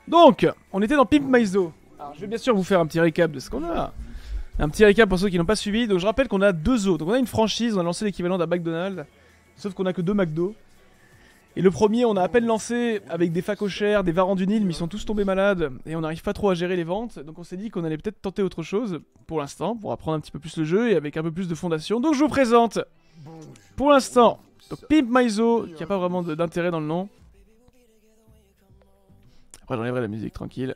Donc, on était dans Pimp My Zoo. Alors, je vais bien sûr vous faire un petit récap de ce qu'on a. Un petit récap pour ceux qui n'ont pas suivi. Donc, je rappelle qu'on a 2 zoos. Donc, on a une franchise, on a lancé l'équivalent d'un McDonald's. Sauf qu'on a que 2 McDo. Et le premier, on a à peine lancé avec des facochères, des varans du Nil, mais ils sont tous tombés malades. Et on n'arrive pas trop à gérer les ventes. Donc, on s'est dit qu'on allait peut-être tenter autre chose pour l'instant, pour apprendre un petit peu plus le jeu et avec un peu plus de fondation. Donc, je vous présente, pour l'instant, Pimp My Zoo, qui n'a pas vraiment d'intérêt dans le nom. Après, j'enlèverai la musique, tranquille.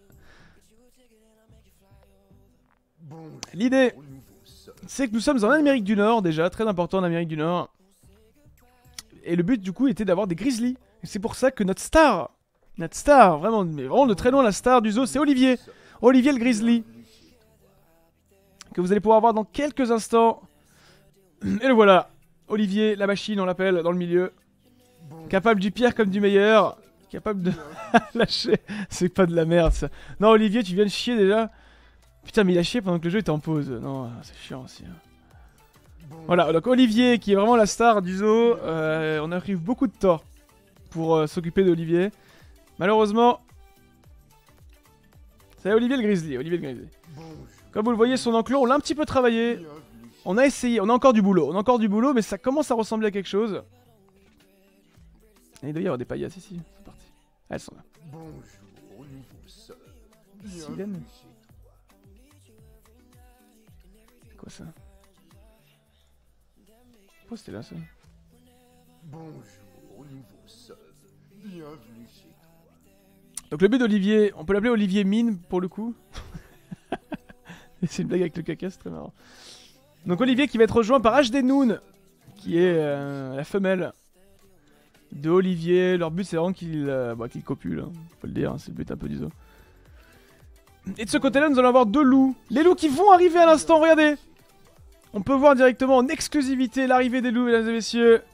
L'idée, c'est que nous sommes en Amérique du Nord, déjà, très important en Amérique du Nord. Et le but, du coup, était d'avoir des grizzlies. Et c'est pour ça que notre star, vraiment, mais vraiment de très loin, la star du zoo, c'est Olivier. Olivier le grizzly. Que vous allez pouvoir voir dans quelques instants. Et le voilà. Olivier, la machine, on l'appelle, dans le milieu. Capable du pire comme du meilleur. Capable de lâcher. C'est pas de la merde, ça. Non, Olivier, tu viens de chier déjà. Putain, mais il a chié pendant que le jeu était en pause. Non, c'est chiant aussi. Voilà, donc Olivier, qui est vraiment la star du zoo. On arrive beaucoup de temps pour s'occuper d'Olivier. Malheureusement, c'est Olivier le grizzly. Olivier le grizzly. Comme vous le voyez, son enclos, on l'a un petit peu travaillé. On a essayé, on a encore du boulot. Mais ça commence à ressembler à quelque chose. Et il doit y avoir des paillasses ici. C'est parti. Elles sont là. Bonjour, nouveau sol. Silène. C'est quoi ça? Pourquoi c'était là ça? Bonjour, nouveau sol. Bienvenue chez toi. Donc le but d'Olivier, on peut l'appeler Olivier Mine pour le coup. C'est une blague avec le caca, c'est très marrant. Donc Olivier qui va être rejoint par HD Noon, qui est la femelle de Olivier. Leur but c'est vraiment qu'il copule, hein. Faut le dire, hein, c'est le but un peu du zoo. Et de ce côté-là, nous allons avoir 2 loups. Les loups qui vont arriver à l'instant, regardez. On peut voir directement en exclusivité l'arrivée des loups, mesdames et messieurs.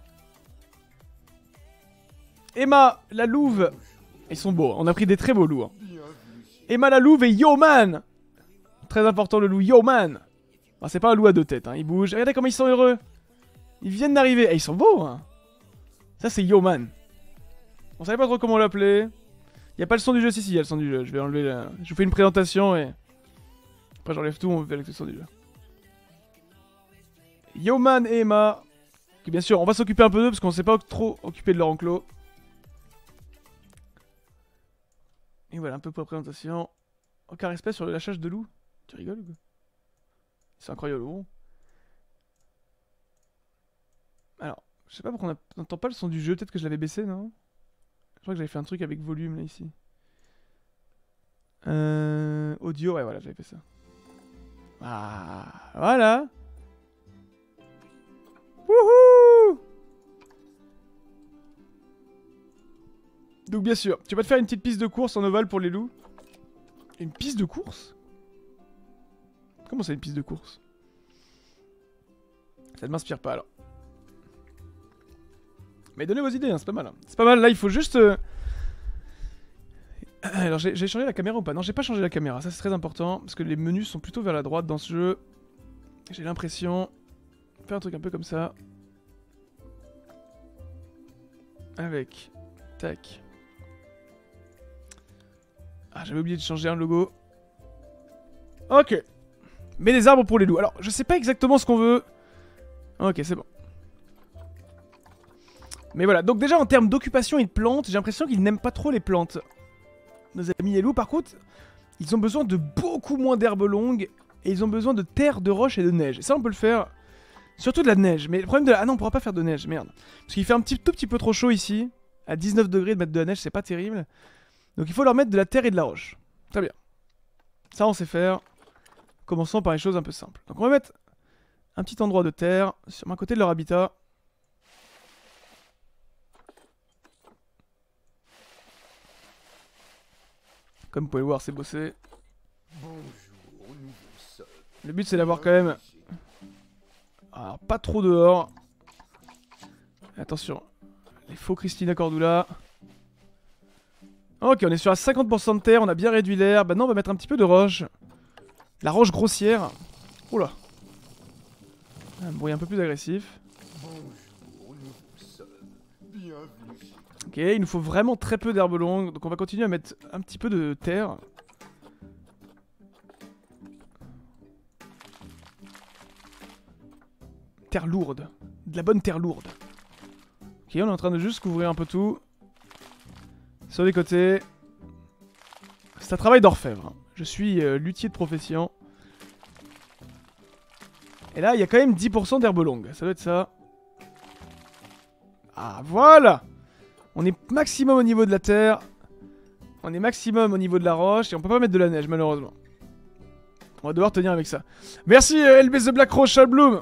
Emma, la louve. Ils sont beaux, on a pris des très beaux loups. Hein. Emma la louve et Yo Man. Très important le loup, Yo Man. Enfin, c'est pas un loup à 2 têtes, hein. Il bouge. Regardez comment ils sont heureux. Ils viennent d'arriver. Ils sont beaux, hein. Ça, c'est Yo Man. On savait pas trop comment l'appeler. Y a pas le son du jeu, si, il y a le son du jeu. Je vais enlever la... Je vous fais une présentation et... Après, j'enlève tout, on fait avec le son du jeu. Yo Man et Emma. Et bien sûr, on va s'occuper un peu d'eux parce qu'on s'est pas trop occupé de leur enclos. Et voilà, un peu pour la présentation. Aucun respect sur le lâchage de loup. Tu rigoles ou quoi? C'est incroyable. Alors, je sais pas pourquoi on n'entend pas le son du jeu. Peut-être que je l'avais baissé, non? Je crois que j'avais fait un truc avec volume là ici. Audio, ouais, voilà, j'avais fait ça. Ah, voilà. Wouhou! Donc bien sûr, tu vas te faire une petite piste de course en ovale pour les loups. Une piste de course? Comment ça, une piste de course? Ça ne m'inspire pas alors. Mais donnez vos idées, hein, c'est pas mal. Hein. C'est pas mal, là il faut juste... Alors j'ai changé la caméra ou pas? Non, j'ai pas changé la caméra, ça c'est très important. Parce que les menus sont plutôt vers la droite dans ce jeu. J'ai l'impression... Faire un truc un peu comme ça. Avec... Tac. Ah, j'avais oublié de changer un logo. Ok. Mais des arbres pour les loups. Alors, je sais pas exactement ce qu'on veut. Ok, c'est bon. Mais voilà, donc déjà en termes d'occupation et de plantes, j'ai l'impression qu'ils n'aiment pas trop les plantes. Nos amis les loups, par contre, ils ont besoin de beaucoup moins d'herbes longues. Et ils ont besoin de terre, de roche et de neige. Et ça, on peut le faire. Surtout de la neige. Mais le problème de la... Ah non, on pourra pas faire de neige, merde. Parce qu'il fait un tout petit peu trop chaud ici. À 19 degrés de mettre de la neige, c'est pas terrible. Donc il faut leur mettre de la terre et de la roche. Très bien. Ça, on sait faire. Commençons par les choses un peu simples. Donc on va mettre un petit endroit de terre sur un côté de leur habitat. Comme vous pouvez le voir, c'est bossé. Bonjour, nouveau sol. Le but, c'est d'avoir quand même... Alors, pas trop dehors. Attention. Les faux Christina Cordula. Ok, on est sur à 50% de terre, on a bien réduit l'air. Maintenant, on va mettre un petit peu de roche. La roche grossière. Oula. Un bruit un peu plus agressif. Bonjour, nouveau sol. Bienvenue chez toi. Ok, il nous faut vraiment très peu d'herbes longues. Donc on va continuer à mettre un petit peu de terre. Terre lourde. De la bonne terre lourde. Ok, on est en train de juste couvrir un peu tout. Sur les côtés. C'est un travail d'orfèvre. Je suis luthier de profession. Et là, il y a quand même 10% d'herbes longues. Ça doit être ça. Ah, voilà! On est maximum au niveau de la terre. On est maximum au niveau de la roche. Et on peut pas mettre de la neige, malheureusement. On va devoir tenir avec ça. Merci, LB The Black Rose Bloom.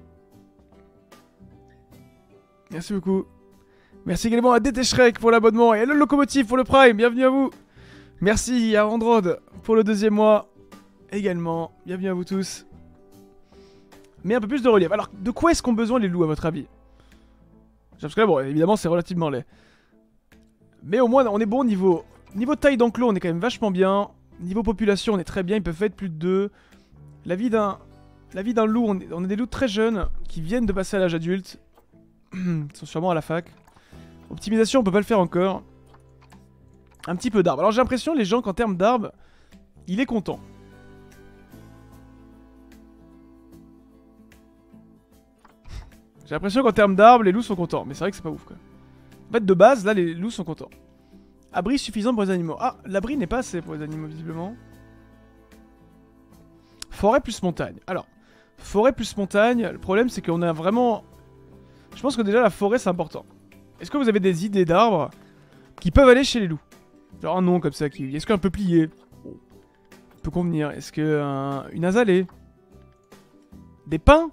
Merci beaucoup. Merci également à DT Shrek pour l'abonnement. Et à le Locomotive pour le Prime. Bienvenue à vous. Merci à Androd pour le 2e mois. Également. Bienvenue à vous tous. Mais un peu plus de relief. Alors, de quoi est-ce qu'ont besoin les loups, à votre avis? Parce que là, bon, évidemment, c'est relativement laid. Mais au moins, on est bon niveau taille d'enclos, on est quand même vachement bien. Niveau population, on est très bien. Ils peuvent être plus de 2. La vie d'un loup, on est des loups très jeunes qui viennent de passer à l'âge adulte. Ils sont sûrement à la fac. Optimisation, on peut pas le faire encore. Un petit peu d'arbres. Alors j'ai l'impression, les gens, qu'en termes d'arbres, il est content. J'ai l'impression qu'en termes d'arbres, les loups sont contents. Mais c'est vrai que c'est pas ouf, quoi. En fait, de base, là, les loups sont contents. Abri suffisant pour les animaux. Ah, l'abri n'est pas assez pour les animaux, visiblement. Forêt plus montagne. Alors, forêt plus montagne, le problème, c'est qu'on a vraiment... Je pense que déjà, la forêt, c'est important. Est-ce que vous avez des idées d'arbres qui peuvent aller chez les loups? Genre un nom comme ça, qui... Est-ce qu'un peuplier peut convenir? Est-ce que une azalée? Des pins?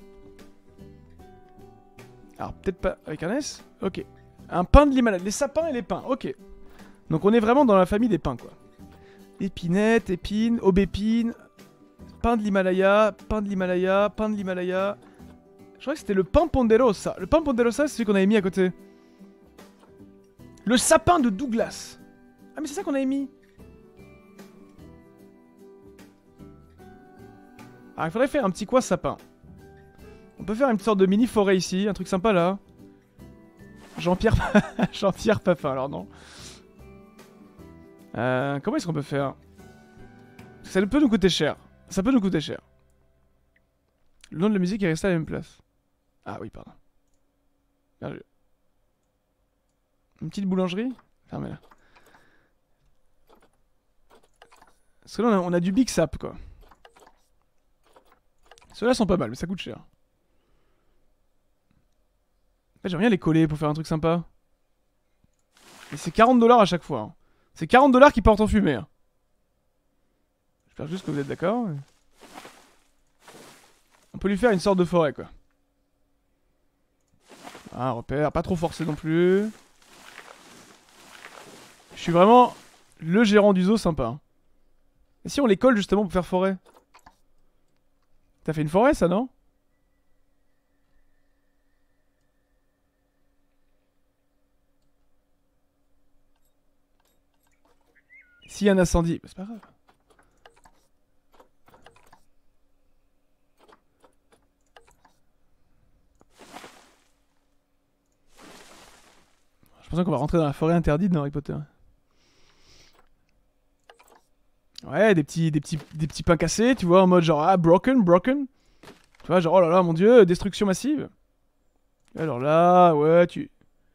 Alors, peut-être pas avec un S? Ok. Un pin de l'Himalaya. Les sapins et les pins, ok. Donc on est vraiment dans la famille des pins, quoi. Épinette, épine, aubépine, pin de l'Himalaya, pin de l'Himalaya, pin de l'Himalaya. Je crois que c'était le pin ponderosa. Le pin ponderosa, c'est celui qu'on avait mis à côté. Le sapin de Douglas. Ah, mais c'est ça qu'on avait mis. Alors, il faudrait faire un petit quoi sapin. On peut faire une sorte de mini forêt ici, un truc sympa là. Jean-Pierre Jean-Pierre Papin, alors non. Comment est-ce qu'on peut faire? Ça peut nous coûter cher. Ça peut nous coûter cher. Le nom de la musique est resté à la même place. Ah oui, pardon. Bien joué. Une petite boulangerie? Fermez-la. Parce que là, on a du Big Sap, quoi. Ceux-là sont pas mal, mais ça coûte cher. En fait, j'aimerais bien les coller pour faire un truc sympa. Et c'est 40$ à chaque fois. Hein. C'est 40$ qui partent en fumée. Hein. J'espère juste que vous êtes d'accord. Mais... On peut lui faire une sorte de forêt, quoi. Ah, repère. Pas trop forcé non plus. Je suis vraiment le gérant du zoo sympa. Hein. Et si on les colle justement pour faire forêt? T'as fait une forêt, ça, non? S'il y a un incendie, bah, c'est pas grave. Je pense qu'on va rentrer dans la forêt interdite dans Harry Potter. Ouais, des petits pains cassés, tu vois, en mode genre, ah, broken. Tu vois, genre, oh là là, mon dieu, destruction massive. Alors là, ouais, tu...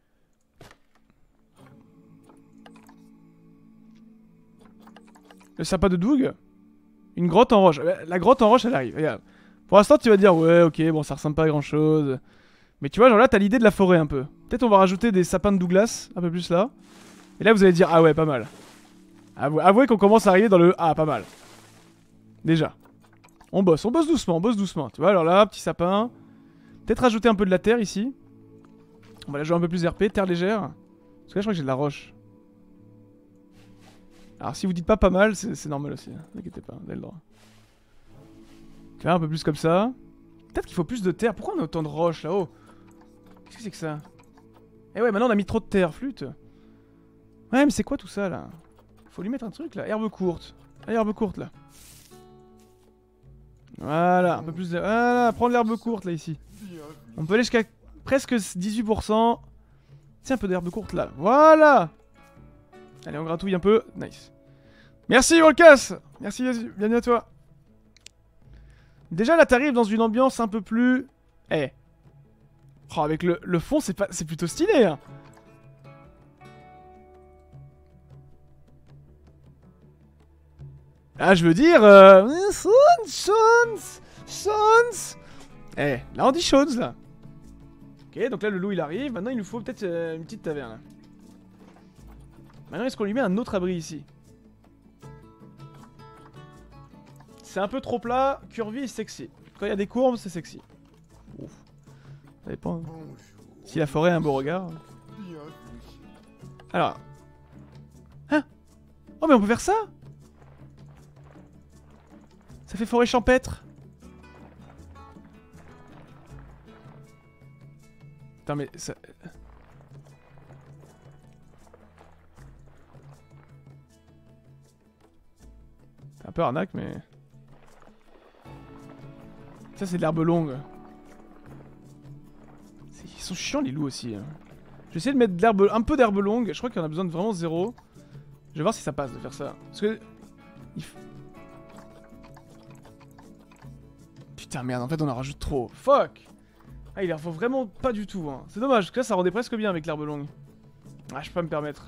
Le sapin de Doug. Une grotte en roche. La grotte en roche, elle arrive, regarde. Pour l'instant, tu vas dire, ouais, ok, bon, ça ressemble pas à grand chose. Mais tu vois, genre là, t'as l'idée de la forêt un peu. Peut-être on va rajouter des sapins de Douglas, un peu plus là. Et là, vous allez dire, ah ouais, pas mal. Avouez qu'on commence à arriver dans le... Ah, pas mal. Déjà. On bosse doucement. Tu vois, alors là, petit sapin. Peut-être rajouter un peu de la terre ici. On va la jouer un peu plus RP, terre légère. Parce que là, je crois que j'ai de la roche. Alors, si vous dites pas mal, c'est normal aussi. Hein. N'inquiétez pas, vous avez le droit. Tu vois, un peu plus comme ça. Peut-être qu'il faut plus de terre. Pourquoi on a autant de roches là-haut? Qu'est-ce que c'est que ça? Eh ouais, maintenant on a mis trop de terre, flûte. Ouais, mais c'est quoi tout ça là? Faut lui mettre un truc là. Herbe courte. Ah, herbe courte là. Voilà, un peu plus de... Voilà, prendre l'herbe courte là ici. On peut aller jusqu'à presque 18%. Tiens, un peu d'herbe courte là. Voilà. Allez, on gratouille un peu. Nice. Merci, Volcas. Merci, bienvenue à toi. Déjà, là, t'arrives dans une ambiance un peu plus... Eh. Oh, avec le fond, c'est plutôt stylé, hein. Ah, je veux dire... Sons. Eh, là, on dit choses, là. Ok, donc là, le loup, il arrive. Maintenant, il nous faut peut-être une petite taverne, là. Maintenant, est-ce qu'on lui met un autre abri, ici? C'est un peu trop plat, curvy et sexy. Quand il y a des courbes, c'est sexy. Ouf. Ça dépend. Hein. Si la forêt a un beau regard. Alors. Hein? Oh, mais on peut faire ça? Ça fait forêt champêtre. Attends, mais ça... C'est un peu arnaque, mais... Ça, c'est de l'herbe longue. Ils sont chiants, les loups, aussi. Hein. Je vais essayer de mettre de l'herbe, un peu d'herbe longue. Je crois qu'il y en a besoin de vraiment zéro. Je vais voir si ça passe de faire ça. Parce que... Putain, merde, en fait, on en rajoute trop. Fuck! Ah, il en faut vraiment pas du tout. Hein. C'est dommage, parce que là, ça rendait presque bien avec l'herbe longue. Ah, je peux pas me permettre.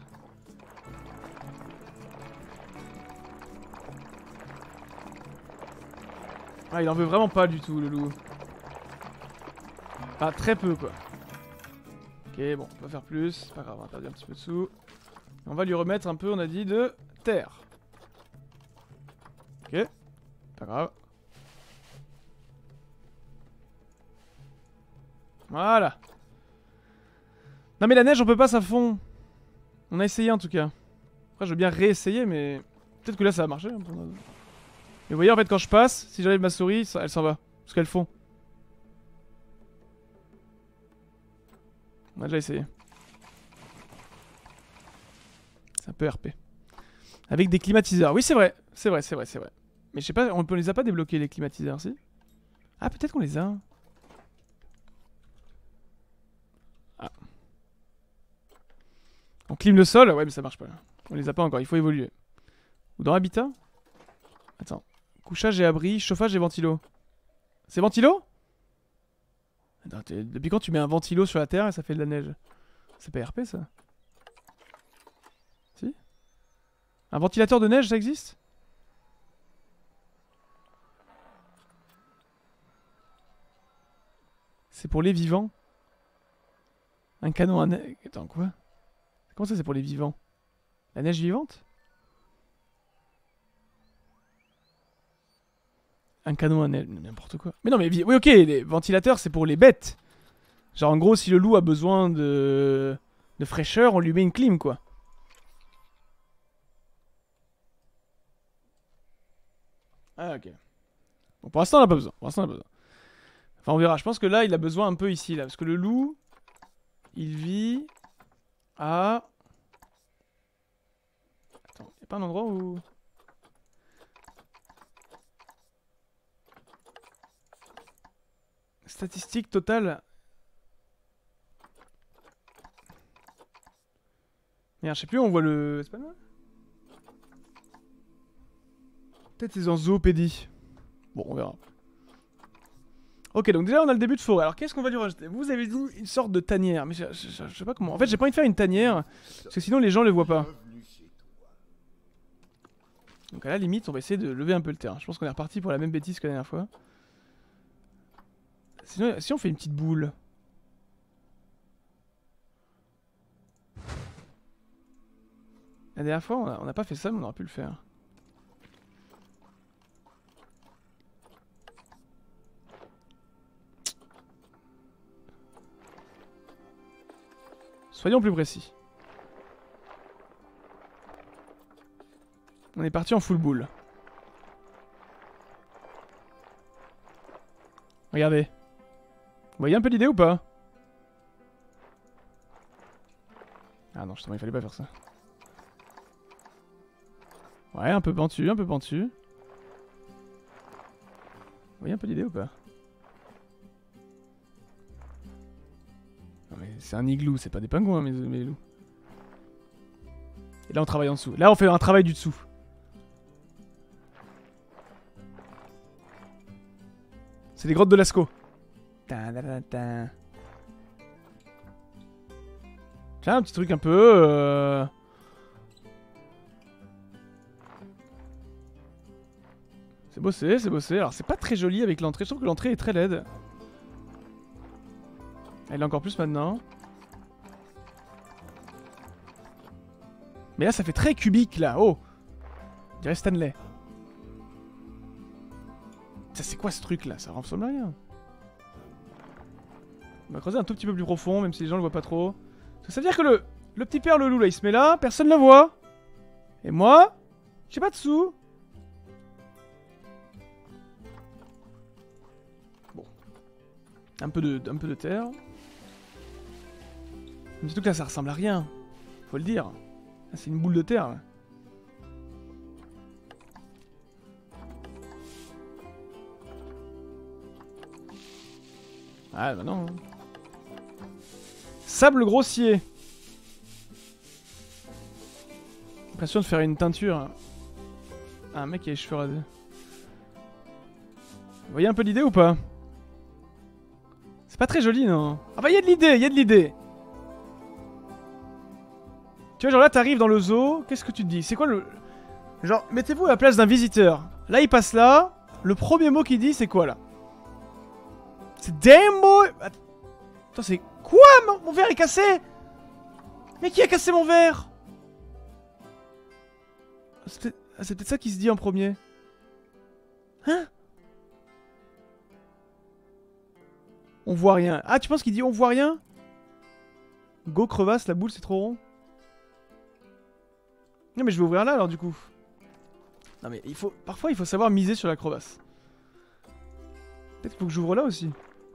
Ah, il en veut vraiment pas du tout, le loup. Enfin, très peu, quoi. Ok, bon, on va faire plus. C'est pas grave, on va perdre un petit peu de sous. On va lui remettre un peu, on a dit, de terre. Ok, pas grave. Voilà. Non mais la neige on peut pas, ça fond. On a essayé en tout cas. Après je veux bien réessayer mais... Peut-être que là ça va marcher. Mais vous voyez en fait quand je passe, si j'enlève ma souris, elle s'en va. Parce qu'elle fond. On a déjà essayé. C'est un peu RP. Avec des climatiseurs. Oui c'est vrai. C'est vrai. Mais je sais pas, on les a pas débloqués les climatiseurs si? Ah peut-être qu'on les a. Ah. On clim le sol? Ouais mais ça marche pas. On les a pas encore, il faut évoluer. Ou dans Habitat? Attends. Couchage et abri, chauffage et ventilo. C'est ventilo? Attends, depuis quand tu mets un ventilo sur la terre et ça fait de la neige? C'est pas RP ça? Si? Un ventilateur de neige ça existe? C'est pour les vivants? Un canon à neige... Attends quoi? Comment ça c'est pour les vivants? La neige vivante? Un canon à neige, n'importe quoi. Mais non mais oui ok, les ventilateurs c'est pour les bêtes. Genre en gros si le loup a besoin de fraîcheur, on lui met une clim quoi. Ah ok. Bon pour l'instant on n'a pas besoin. Enfin on verra, je pense que là il a besoin un peu ici là. Parce que le loup, il vit à... Attends, y'a pas un endroit où... Statistique totale. Merde, je sais plus où on voit le... C'est pas mal. Peut-être c'est en zoopédie. Bon, on verra. Ok, donc déjà on a le début de forêt. Alors qu'est-ce qu'on va lui rajouter? Vous avez dit une sorte de tanière. Mais je sais pas comment. En fait, j'ai pas envie de faire une tanière. Parce que sinon les gens les voient pas. Donc à la limite, on va essayer de lever un peu le terrain. Je pense qu'on est reparti pour la même bêtise que la dernière fois. Sinon, si on fait une petite boule. La dernière fois, on n'a pas fait ça, mais on aurait pu le faire. Soyons plus précis. On est parti en full boule. Regardez. Vous voyez un peu l'idée ou pas? Ah non, justement, il fallait pas faire ça. Ouais, un peu pentu, un peu pentu. Vous voyez un peu l'idée ou pas? Non mais c'est un igloo, c'est pas des pingouins, mes loups. Et là, on travaille en dessous. Là, on fait un travail du dessous. C'est les grottes de Lascaux. Tiens, un petit truc un peu... C'est bossé, c'est bossé. Alors, c'est pas très joli avec l'entrée. Je trouve que l'entrée est très laide. Elle est encore plus maintenant. Mais là, ça fait très cubique, là. Oh! On dirait Stanley. Ça, c'est quoi ce truc-là? Ça ressemble à rien. On va creuser un tout petit peu plus profond, même si les gens le voient pas trop. Ça veut dire que le petit père, le loup, là, il se met là, personne ne le voit. Et moi, j'ai pas de sous. Bon. Un peu de terre. Mais surtout que là, ça ressemble à rien. Faut le dire. C'est une boule de terre, là. Ah, bah non. Sable grossier. L'impression de faire une teinture. Ah, un mec qui a les cheveux rasés. Vous voyez un peu l'idée ou pas? C'est pas très joli, non? Ah bah, il y a de l'idée, il y a de l'idée. Tu vois, genre là, t'arrives dans le zoo, qu'est-ce que tu te dis? C'est quoi le... Genre, mettez-vous à la place d'un visiteur. Là, il passe là. Le premier mot qu'il dit, c'est quoi, là? C'est damn boy. Attends, c'est quoi? Mon verre est cassé. Mais qui a cassé mon verre? C'est peut-être ça qui se dit en premier. Hein? On voit rien. Ah, tu penses qu'il dit on voit rien? Go crevasse, la boule c'est trop rond. Non mais je vais ouvrir là alors du coup. Non mais il faut... Parfois il faut savoir miser sur la crevasse. Peut-être qu'il faut que j'ouvre là aussi.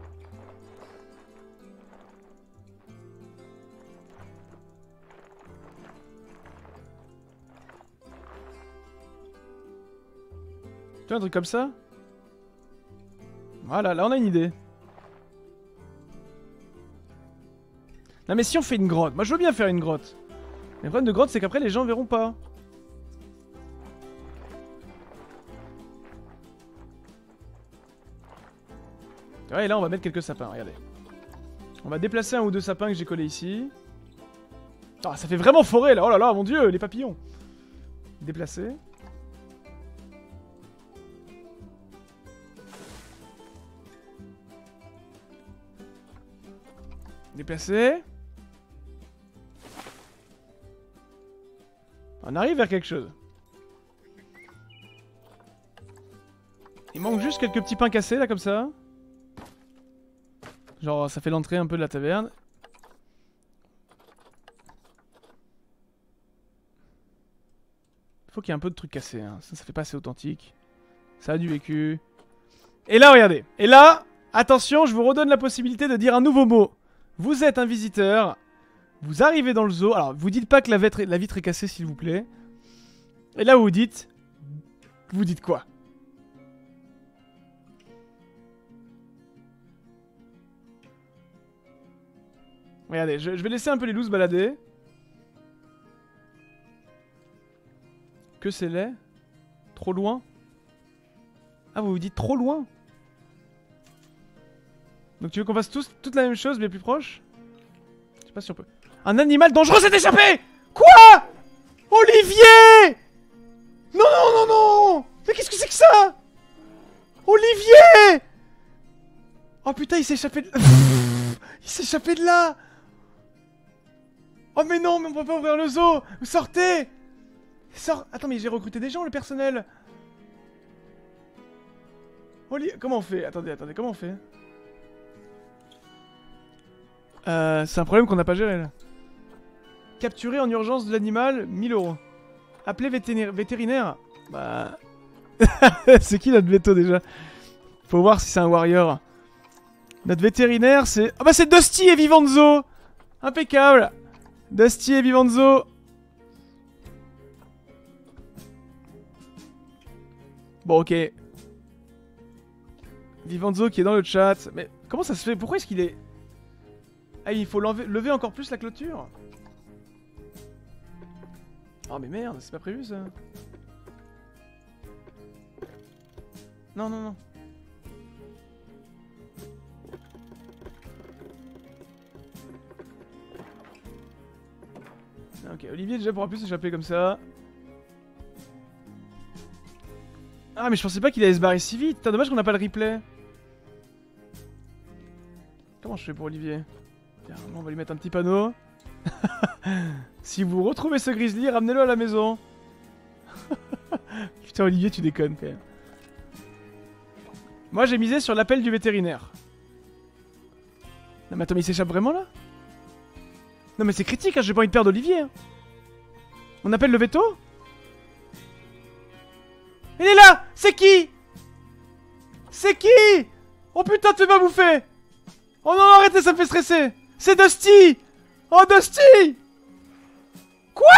Tu vois un truc comme ça? Voilà, là on a une idée. Non mais si on fait une grotte, moi je veux bien faire une grotte. Mais le problème de grotte c'est qu'après les gens verront pas. Ouais, et là on va mettre quelques sapins, regardez. On va déplacer un ou deux sapins que j'ai collés ici. Ah, ça fait vraiment forêt là, oh là là, mon dieu, les papillons. Déplacer. Déplacer. On arrive vers quelque chose. Il manque juste quelques petits pains cassés là comme ça. Genre ça fait l'entrée un peu de la taverne. Faut qu'il y ait un peu de trucs cassés, hein. Ça fait pas assez authentique. Ça a du vécu. Et là regardez. Et là, attention, je vous redonne la possibilité de dire un nouveau mot. Vous êtes un visiteur, vous arrivez dans le zoo, alors vous dites pas que la vitre est cassée s'il vous plaît. Et là vous dites quoi? Regardez, je vais laisser un peu les loups se balader. Que c'est laid? Trop loin? Ah vous vous dites trop loin? Donc tu veux qu'on fasse tous toute la même chose mais plus proche? Je sais pas si on peut... Un animal dangereux s'est échappé! Quoi? Olivier! Non non non non! Mais qu'est-ce que c'est que ça? Olivier! Oh putain il s'est échappé de... Il s'est échappé de là! Oh mais non, mais on peut pas ouvrir le zoo! Sortez! Attends mais j'ai recruté des gens, le personnel! Comment on fait? Attendez, comment on fait? C'est un problème qu'on n'a pas géré là. Capturer en urgence de l'animal, 1000 €. Appeler vétérinaire. Bah... c'est qui notre veto déjà? Faut voir si c'est un warrior. Notre vétérinaire c'est... Ah bah c'est Dusty et Vivanzo. Impeccable. Dusty et Vivanzo. Bon ok. Vivanzo qui est dans le chat. Mais comment ça se fait? Pourquoi est-ce qu'il est... Ah, il faut lever encore plus la clôture. Oh mais merde, c'est pas prévu ça. Non, non, non. Ok, Olivier déjà pourra plus s'échapper comme ça. Ah mais je pensais pas qu'il allait se barrer si vite. Putain, dommage qu'on n'a pas le replay. Comment je fais pour Olivier? Tiens, on va lui mettre un petit panneau. Si vous retrouvez ce grizzly, ramenez-le à la maison. Putain Olivier, tu déconnes quand même. Moi j'ai misé sur l'appel du vétérinaire. Non mais attends, mais il s'échappe vraiment là? Non mais c'est critique, hein, j'ai pas envie de perdre Olivier. Hein. On appelle le veto? Il est là! C'est qui? C'est qui? Oh putain, tu m'as bouffé! Oh non, arrêtez, ça me fait stresser! C'est Dusty! Oh Dusty! Quoi?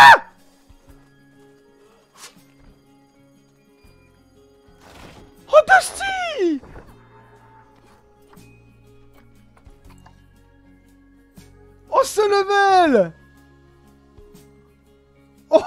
Oh Dusty! Oh ce level! Oh,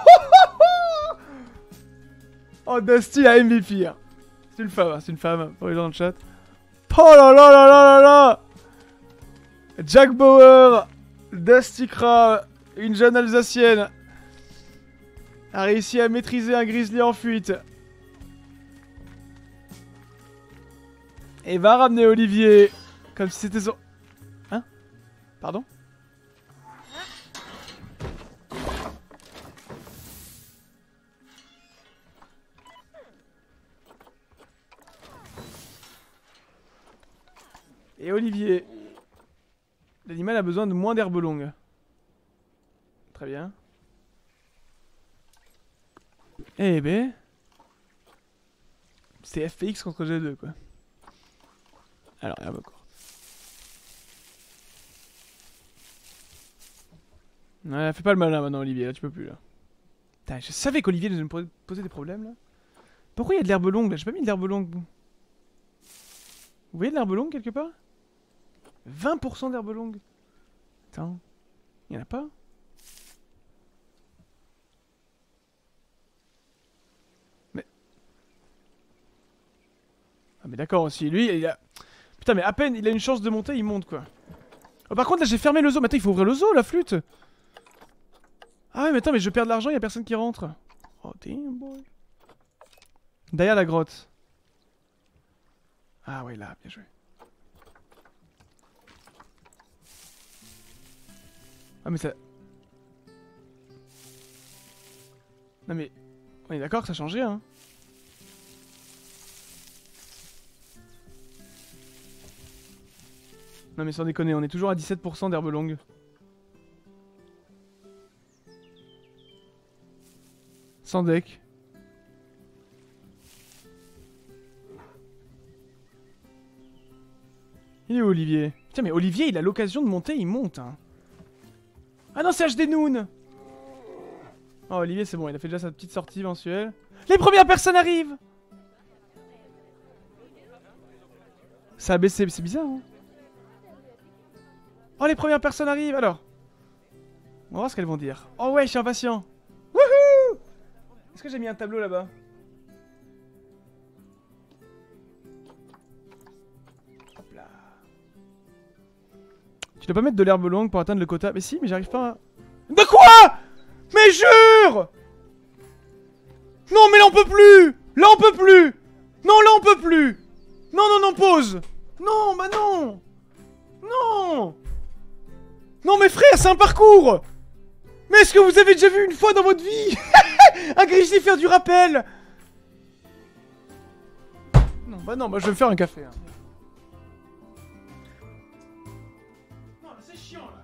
oh Dusty a MVP. Hein. C'est une femme, hein, c'est une femme, pour les gens dans le chat. Oh là là là là là là! Jack Bauer, Dusty Kra, une jeune Alsacienne, a réussi à maîtriser un grizzly en fuite. Et va ramener Olivier, comme si c'était son... Hein? Pardon? Et Olivier. L'animal a besoin de moins d'herbes longues. Très bien. Eh ben... C'est FPX contre G2 quoi. Alors, herbe courte. Ouais, fais pas le malin maintenant Olivier, là tu peux plus là. Putain, je savais qu'Olivier nous posait des problèmes là. Pourquoi il y a de l'herbe longue là? J'ai pas mis de l'herbe longue. Vous voyez de l'herbe longue quelque part? 20% d'herbe longue. Attends. Il y en a pas? Mais... Ah mais d'accord aussi. Lui, il a... Putain mais à peine il a une chance de monter, il monte quoi. Oh, par contre là j'ai fermé le zoo. Mais attends, il faut ouvrir le zoo, la flûte. Ah ouais mais attends, mais je perds de l'argent, il y a personne qui rentre. Oh damn boy. Derrière la grotte. Ah ouais là, bien joué. Ah mais ça... Non mais... On est d'accord que ça a changé hein. Non mais sans déconner, on est toujours à 17% d'herbe longue. Sans deck. Il est où Olivier? Tiens mais Olivier il a l'occasion de monter, il monte hein. Ah non, c'est HD Noon. Oh, Olivier, c'est bon, il a fait déjà sa petite sortie mensuelle. Les premières personnes arrivent. Ça a baissé, c'est bizarre, hein. Oh, les premières personnes arrivent, alors. On va voir ce qu'elles vont dire. Oh ouais, je suis impatient. Wouhou! Est-ce que j'ai mis un tableau là-bas? Hop là. Tu dois pas mettre de l'herbe longue pour atteindre le quota. Mais si, mais j'arrive pas à... De quoi? Mais jure! Non, mais là on peut plus! Là on peut plus! Non, là on peut plus! Non, non, non, pause! Non, bah non! Non! Non, mais frère, c'est un parcours! Mais est-ce que vous avez déjà vu une fois dans votre vie un grizzly faire du rappel? Non, bah non, bah je vais me faire un café. Hein. Non, mais c'est chiant là!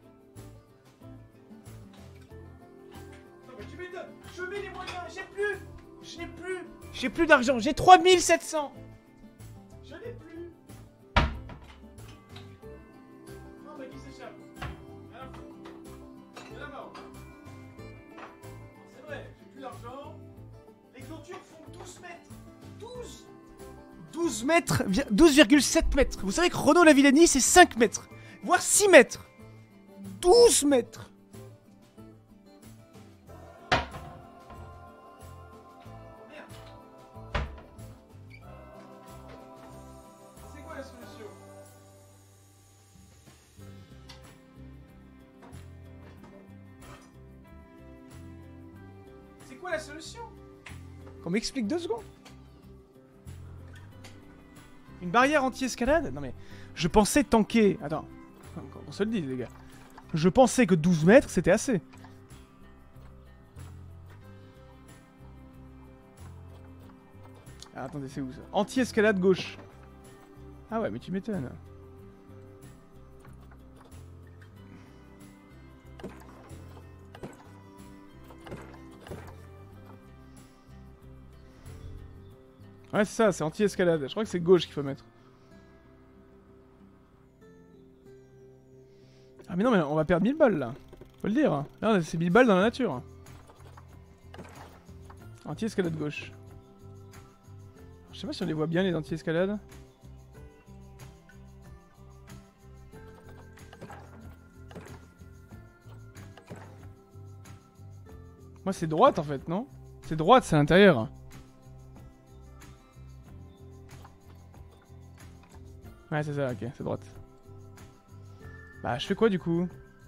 Non, mais tu m'étonnes! Je mets les moyens, j'ai plus d'argent, j'ai 3700! Je n'ai plus! Non, mais qui s'échappe? C'est la mort! C'est vrai, j'ai plus d'argent. Les clôtures font 12 mètres! 12 mètres, 12,7 mètres. Vous savez que Renault Lavillenie c'est 5 mètres, voire 6 mètres. 12 mètres. C'est quoi la solution? C'est quoi la solution? Qu'on m'explique 2 secondes. Une barrière anti-escalade? Non mais... Je pensais tanker... Attends. On se le dit, les gars. Je pensais que 12 mètres, c'était assez. Ah, attendez, c'est où ça? Anti-escalade gauche. Ah ouais, mais tu m'étonnes. Ouais, c'est ça, c'est anti-escalade. Je crois que c'est gauche qu'il faut mettre. Ah mais non, mais on va perdre 1000 balles là. Faut le dire. Là, c'est 1000 balles dans la nature. Anti-escalade gauche. Je sais pas si on les voit bien les anti-escalades. Moi c'est droite en fait, non? C'est droite, c'est à l'intérieur. Ouais, c'est ça, ok, c'est droite. Bah, je fais quoi du coup?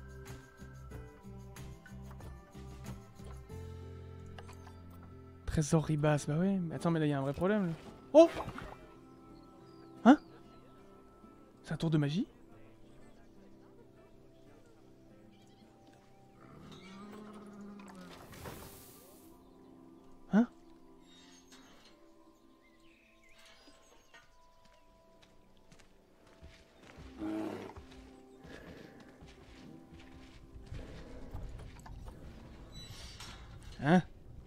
Trésor Ribas, bah ouais. Mais attends, mais là, il y a un vrai problème. Là. Oh! Hein? C'est un tour de magie? Hein? Hein?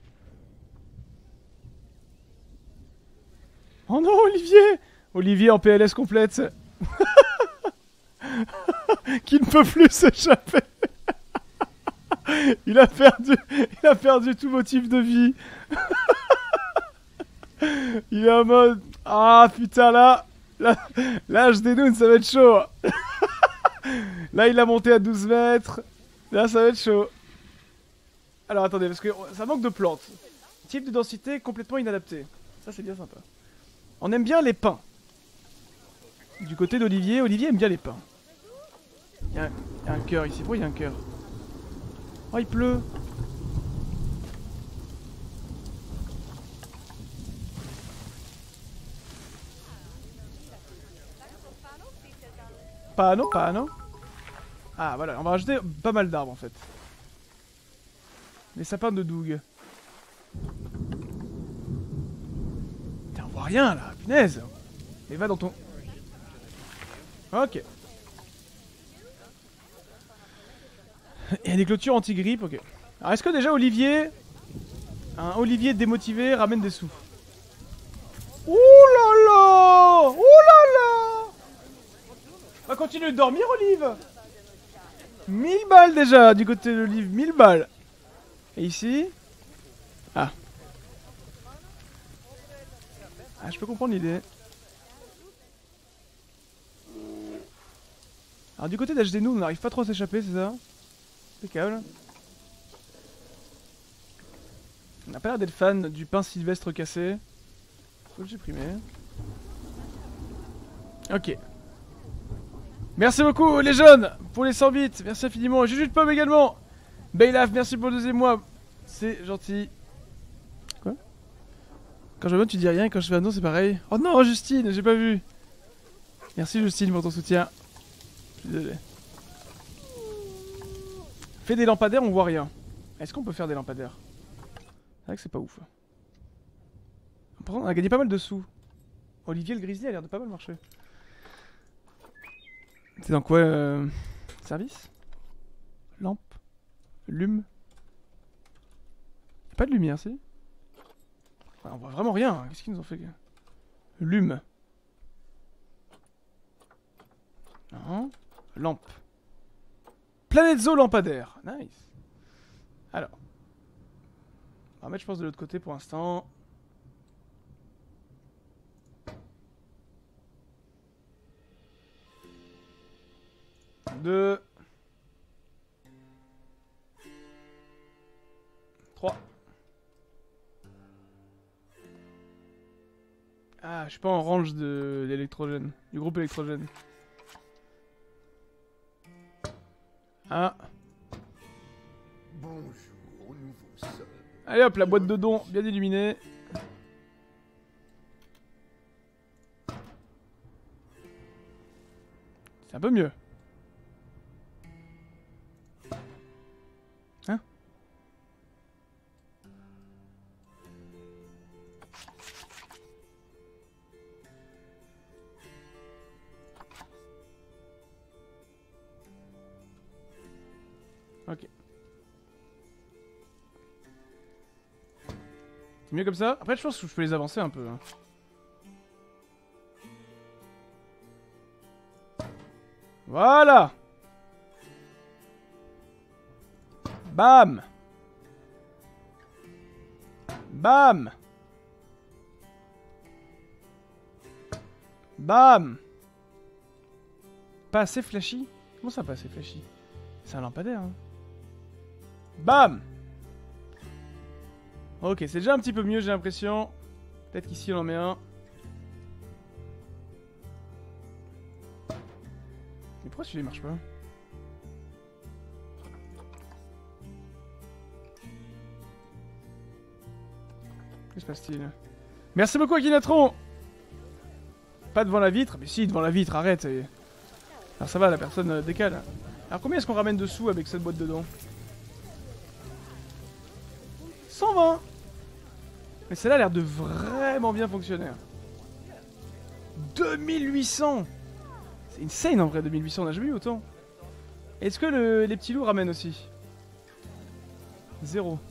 Oh non, Olivier! Olivier en PLS complète. Qui ne peut plus s'échapper. Il a perdu tout motif de vie. Il est en mode... Ah putain là là je dénoune, ça va être chaud. Là il a monté à 12 mètres. Là ça va être chaud. Alors attendez, parce que ça manque de plantes. Type de densité complètement inadapté. Ça c'est bien sympa. On aime bien les pins. Du côté d'Olivier, Olivier aime bien les pins. Il y a un cœur ici. Pourquoi il y a un cœur? Oh il pleut. Pas non. Ah voilà, on va rajouter pas mal d'arbres en fait. Les sapins de Doug. Putain, on voit rien là, punaise. Mais va dans ton... Ok. Il y a des clôtures anti-grippe, ok. Alors est-ce que déjà Olivier... Un Olivier démotivé ramène des sous? Ouh là là! Ouh là là! On va continuer de dormir, Olive. 1000 balles déjà du côté de l'Olive, 1000 balles. Et ici? Ah. Ah, je peux comprendre l'idée. Alors du côté d'HD nous, on n'arrive pas trop à s'échapper, c'est ça? Impeccable. On n'a pas l'air d'être fan du pain sylvestre cassé. Faut le supprimer. Ok. Merci beaucoup les jeunes pour les 100 bits. Merci infiniment. Juju de pomme également. Baylaf, merci pour le deuxième mois. C'est gentil. Quoi? Quand je me tu dis rien et quand je fais un non c'est pareil. Oh non Justine, j'ai pas vu. Merci Justine pour ton soutien. Je suis désolé. Fais des lampadaires, on voit rien. Est-ce qu'on peut faire des lampadaires? C'est vrai que c'est pas ouf. Par contre, on a gagné pas mal de sous. Olivier le Grizzly a l'air de pas mal marcher. C'est dans quoi service? Lampe? Lume? Pas de lumière, si? Enfin, on voit vraiment rien. Qu'est-ce qu'ils nous ont fait? Lume. Non. Lampe. Planète Zoo lampadaire. Nice. Alors. On va mettre, je pense, de l'autre côté pour l'instant. Deux. Ah, je suis pas en range de l'électrogène. Du groupe électrogène. Ah. Bonjour, nouveau sol. Allez hop, la boîte de dons, bien illuminée. C'est un peu mieux. Hein? Ok. C'est mieux comme ça. Après, je pense que je peux les avancer un peu. Hein. Voilà. Bam. Bam. Bam. Pas assez flashy? Comment ça, pas assez flashy? C'est un lampadaire, hein. Bam. Ok, c'est déjà un petit peu mieux, j'ai l'impression. Peut-être qu'ici, on en met un. Mais pourquoi celui-là, il marche pas? Que se passe-t-il? Merci beaucoup, Akinatron. Pas devant la vitre? Mais si, devant la vitre, arrête. Alors ça va, la personne décale. Alors combien est-ce qu'on ramène de sous avec cette boîte dedans? 120. Mais celle-là a l'air de vraiment bien fonctionner. 2800. C'est insane en vrai, 2800, on a jamais eu autant. Est-ce que les petits loups ramènent aussi? 0.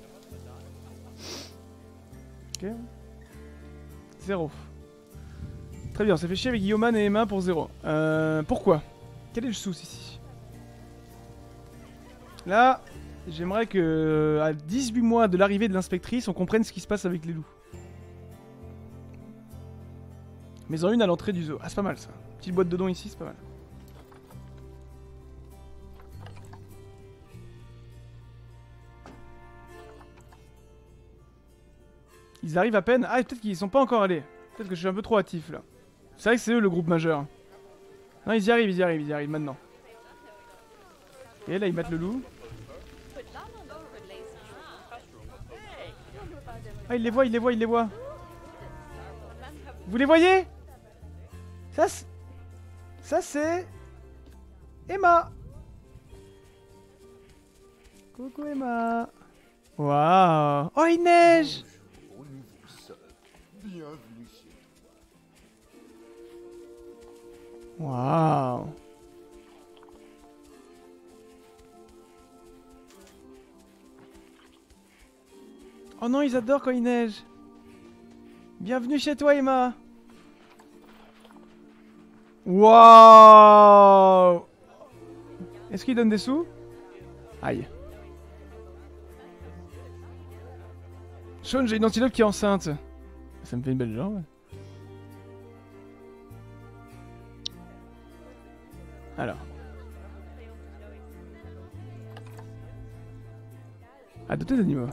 Ok. 0. Très bien, on s'est fait chier avec Yoman et Emma pour 0. Pourquoi? Quel est le souci ici? Là, j'aimerais que à 18 mois de l'arrivée de l'inspectrice, on comprenne ce qui se passe avec les loups. Mais en une à l'entrée du zoo. Ah, c'est pas mal ça. Petite boîte de dons ici, c'est pas mal. Ils arrivent à peine. Ah, peut-être qu'ils sont pas encore allés. Peut-être que je suis un peu trop hâtif là. C'est vrai que c'est eux le groupe majeur. Non, ils y arrivent, ils y arrivent, ils y arrivent maintenant. Et là, ils mettent le loup. Ah, ils les voient, ils les voient, ils les voient. Vous les voyez? Ça c'est... Emma. Coucou Emma. Waouh. Oh, il neige. Bonjour, nouveau sol. Bienvenue chez toi. Waouh. Oh non, ils adorent quand il neige. Bienvenue chez toi, Emma. Waouh. Est-ce qu'il donne des sous? Aïe. Sean, j'ai une antilope qui est enceinte. Ça me fait une belle jambe. Alors. Adopter des animaux.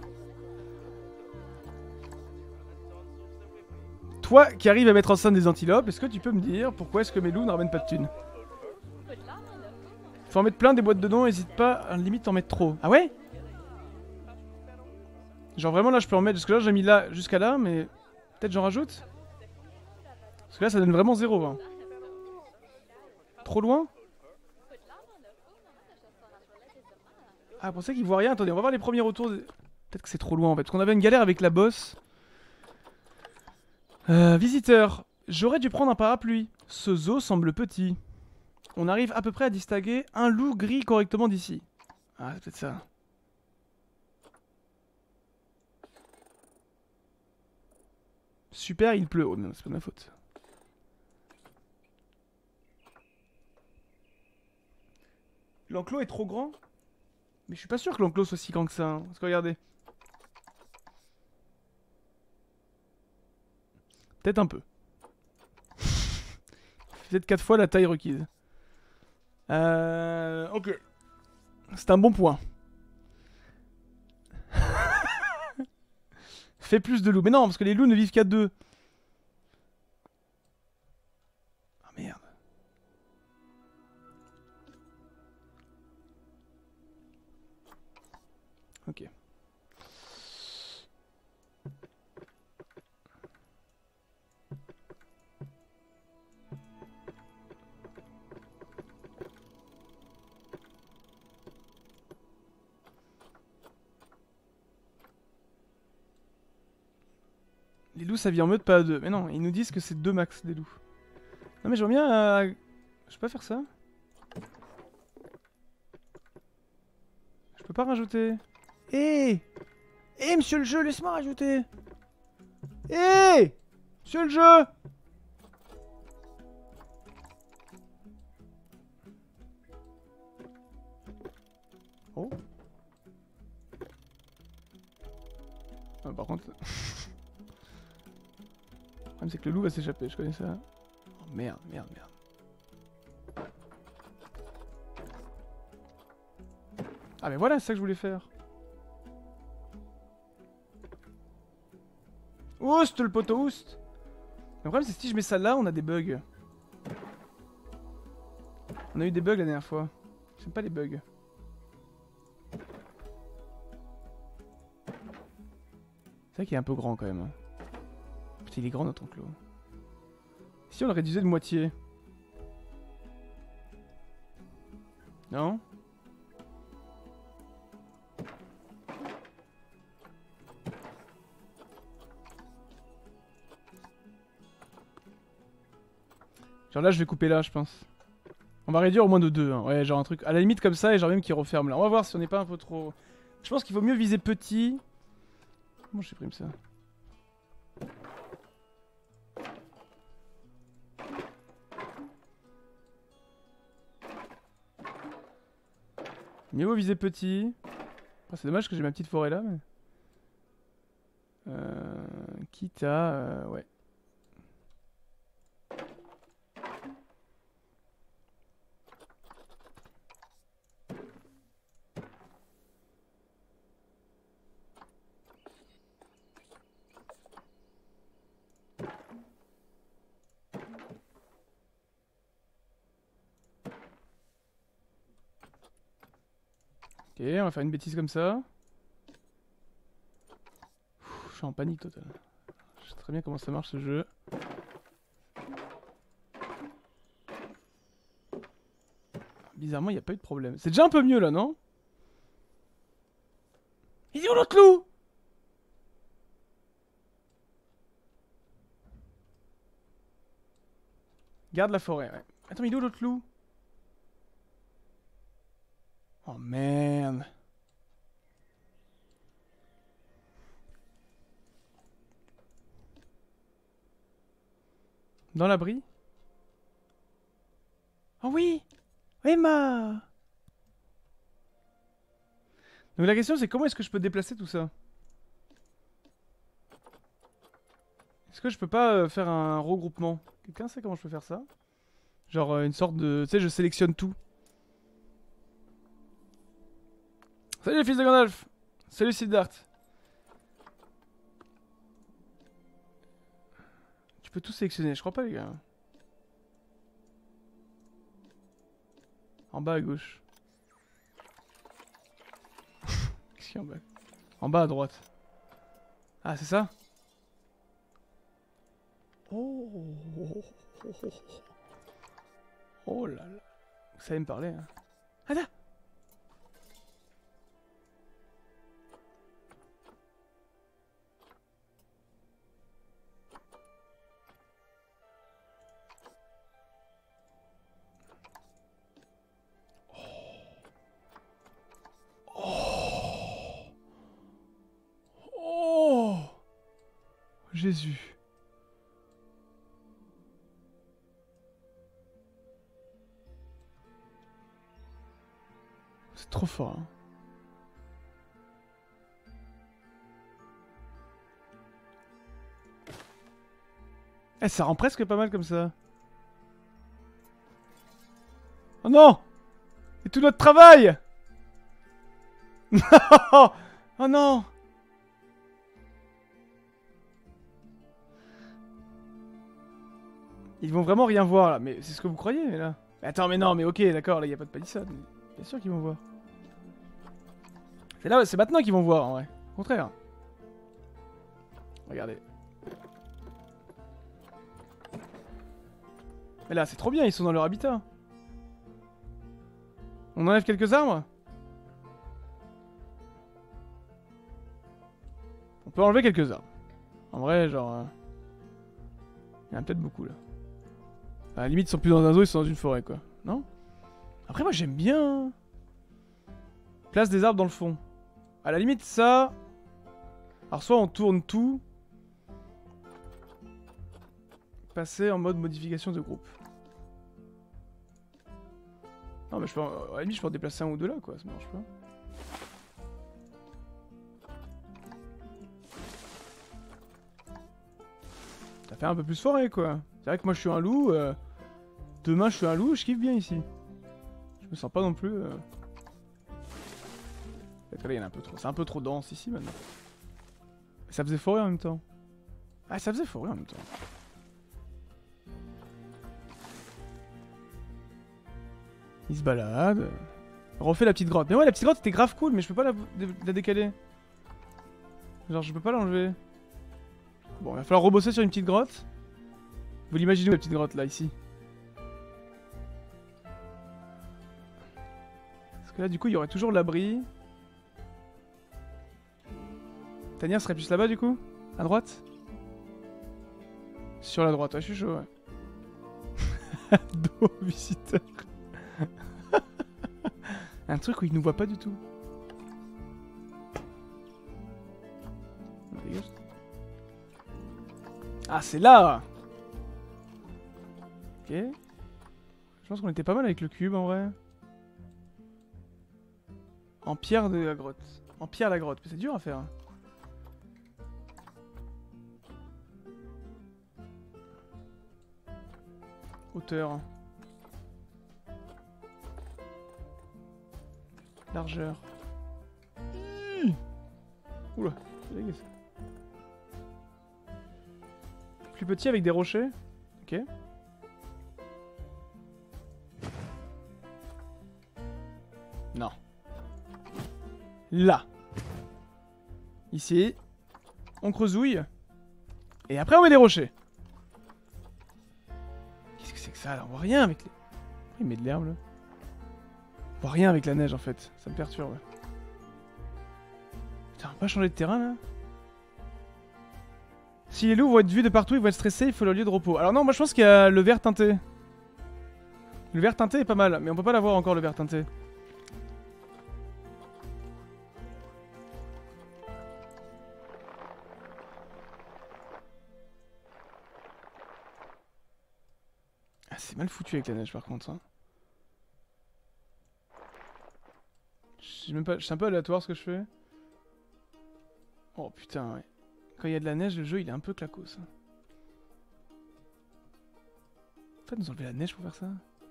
Toi qui arrives à mettre enceinte des antilopes, est-ce que tu peux me dire pourquoi est-ce que mes loups ne ramènent pas de thunes? Faut en mettre plein des boîtes de dons, hésite pas, à la limite t'en mettre trop. Ah ouais? Genre vraiment là je peux en mettre, parce que là j'ai mis là jusqu'à là, mais peut-être j'en rajoute? Parce que là ça donne vraiment 0. Hein. Trop loin? Ah, pour ça qu'ils voient rien, attendez, on va voir les premiers retours. Peut-être que c'est trop loin en fait, parce qu'on avait une galère avec la bosse. Visiteur, j'aurais dû prendre un parapluie. Ce zoo semble petit. On arrive à peu près à distinguer un loup gris correctement d'ici. Ah, c'est peut-être ça. Super, il pleut. Oh non, c'est pas de ma faute. L'enclos est trop grand? Mais je suis pas sûr que l'enclos soit si grand que ça. Hein. Parce que regardez. Peut-être un peu. Peut-être 4 fois la taille requise. Ok. C'est un bon point. Fais plus de loups. Mais non, parce que les loups ne vivent qu'à 2. Les loups ça vit en meute, pas à deux. Mais non, ils nous disent que c'est 2 max des loups. Non mais j'aimerais bien... Je peux pas faire ça? Je peux pas rajouter. Eh Eh monsieur le jeu, laisse-moi rajouter. Eh monsieur le jeu. Oh. Ah, par contre... Le problème c'est que le loup va s'échapper, je connais ça. Oh merde, merde, merde. Ah mais voilà, c'est ça que je voulais faire. Oust le poteau, oust. Le problème c'est que si je mets ça là, on a des bugs. On a eu des bugs la dernière fois. J'aime pas les bugs. C'est vrai qu'il est un peu grand quand même. Hein. Putain, il est grand notre enclos. Si on le réduisait de moitié. Non? Genre là je vais couper là je pense. On va réduire au moins de 2 hein. Ouais genre un truc à la limite comme ça et genre même qui referme là. On va voir si on n'est pas un peu trop... Je pense qu'il vaut mieux viser petit. Comment je supprime ça? Mieux vaut viser petit. Après, c'est dommage que j'ai ma petite forêt là mais... Quitte à... ouais. Ok, on va faire une bêtise comme ça. Je suis en panique totale. Je sais très bien comment ça marche ce jeu. Bizarrement, il n'y a pas eu de problème. C'est déjà un peu mieux là, non? Il est où l'autre loup? Garde la forêt, ouais. Attends, il est où l'autre loup? Oh merde. Dans l'abri? Oh oui! Emma! Donc la question c'est comment est-ce que je peux déplacer tout ça? Est-ce que je peux pas faire un regroupement? Quelqu'un sait comment je peux faire ça? Genre une sorte de... Tu sais, je sélectionne tout. Salut les fils de Gandalf! Salut Siddharth! Tu peux tout sélectionner, je crois pas les gars. En bas à gauche. Qu'est-ce qu'il y a en bas? En bas à droite. Ah c'est ça? Oh. Oh là là. Vous savez me parler hein. Ah là. Oh Jésus. C'est trop fort. Hein. Eh, ça rend presque pas mal comme ça. Oh non! Et tout notre travail! Non! Oh non! Ils vont vraiment rien voir là, mais c'est ce que vous croyez mais là. Mais attends, mais non, mais ok, d'accord, là y a pas de palissade. Bien sûr qu'ils vont voir. C'est là, c'est maintenant qu'ils vont voir en vrai. Au contraire. Regardez. Mais là, c'est trop bien, ils sont dans leur habitat. On enlève quelques arbres? On peut enlever quelques arbres. En vrai, genre... Il y en a peut-être beaucoup, là. À la limite, ils sont plus dans un zoo, ils sont dans une forêt, quoi. Non? Après, moi, j'aime bien... Place des arbres dans le fond. À la limite, ça... Alors, soit on tourne tout... Passer en mode modification de groupe. Non, mais je peux... À la limite, je peux en déplacer un ou deux là, quoi. Ça marche pas. Ça fait un peu plus forêt, quoi. C'est vrai que moi, je suis un loup. Demain, je suis un loup, je kiffe bien ici. Je me sens pas non plus... Peut-être que là, il y en a un peu trop. C'est un peu trop dense ici, maintenant. Mais ça faisait forêt en même temps. Ah, ça faisait forêt en même temps. Il se balade. Refait la petite grotte. Mais ouais, la petite grotte était grave cool, mais je peux pas la décaler. Genre, je peux pas l'enlever. Bon, il va falloir rebosser sur une petite grotte. Vous l'imaginez où la petite grotte là, ici? Parce que là, du coup, il y aurait toujours l'abri. Tanière serait plus là-bas, du coup? À droite? Sur la droite, ouais, je suis chaud, ouais. Dos visiteur. Un truc où il nous voit pas du tout. Ah, c'est là! Ok. Je pense qu'on était pas mal avec le cube, en vrai. En pierre de la grotte. En pierre la grotte. Mais c'est dur à faire. Hauteur. Largeur. Oula, c'est dégueu ça. Plus petit avec des rochers. Ok. Non. Là. Ici. On creusouille. Et après on met des rochers. Qu'est-ce que c'est que ça là? On voit rien avec les... Il met de l'herbe là. On voit rien avec la neige en fait. Ça me perturbe. Putain, on va pas changer de terrain là? Si les loups vont être vus de partout, ils vont être stressés, il faut leur lieu de repos. Alors non, moi je pense qu'il y a le vert teinté. Le vert teinté est pas mal, mais on peut pas l'avoir encore le vert teinté. Ah, c'est mal foutu avec la neige par contre. Hein. C'est un peu aléatoire ce que je fais. Oh putain, ouais. Quand il y a de la neige, le jeu il est un peu clacos. En fait, nous enlever la neige pour faire ça.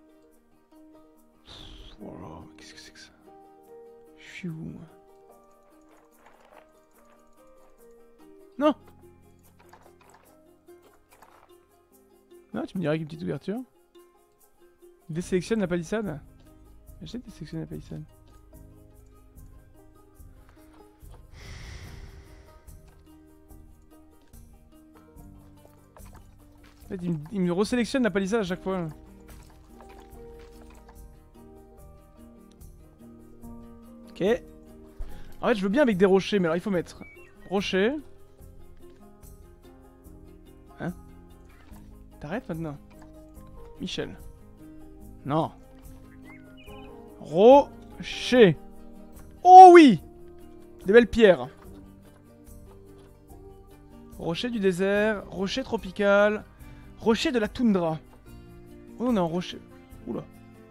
Oh là, qu'est-ce que c'est que ça? Je suis où moi? Non! Non, tu me dirais avec une petite ouverture. Désélectionne la palissade. J'ai désélectionné la palissade. En fait, il me resélectionne la palissade à chaque fois. Ok. En fait, je veux bien avec des rochers, mais alors il faut mettre rocher. Hein? T'arrêtes maintenant? Michel. Non. Rocher. Oh oui! Des belles pierres. Rocher du désert, rocher tropical, rocher de la toundra. Oh, on est en rocher. Oula.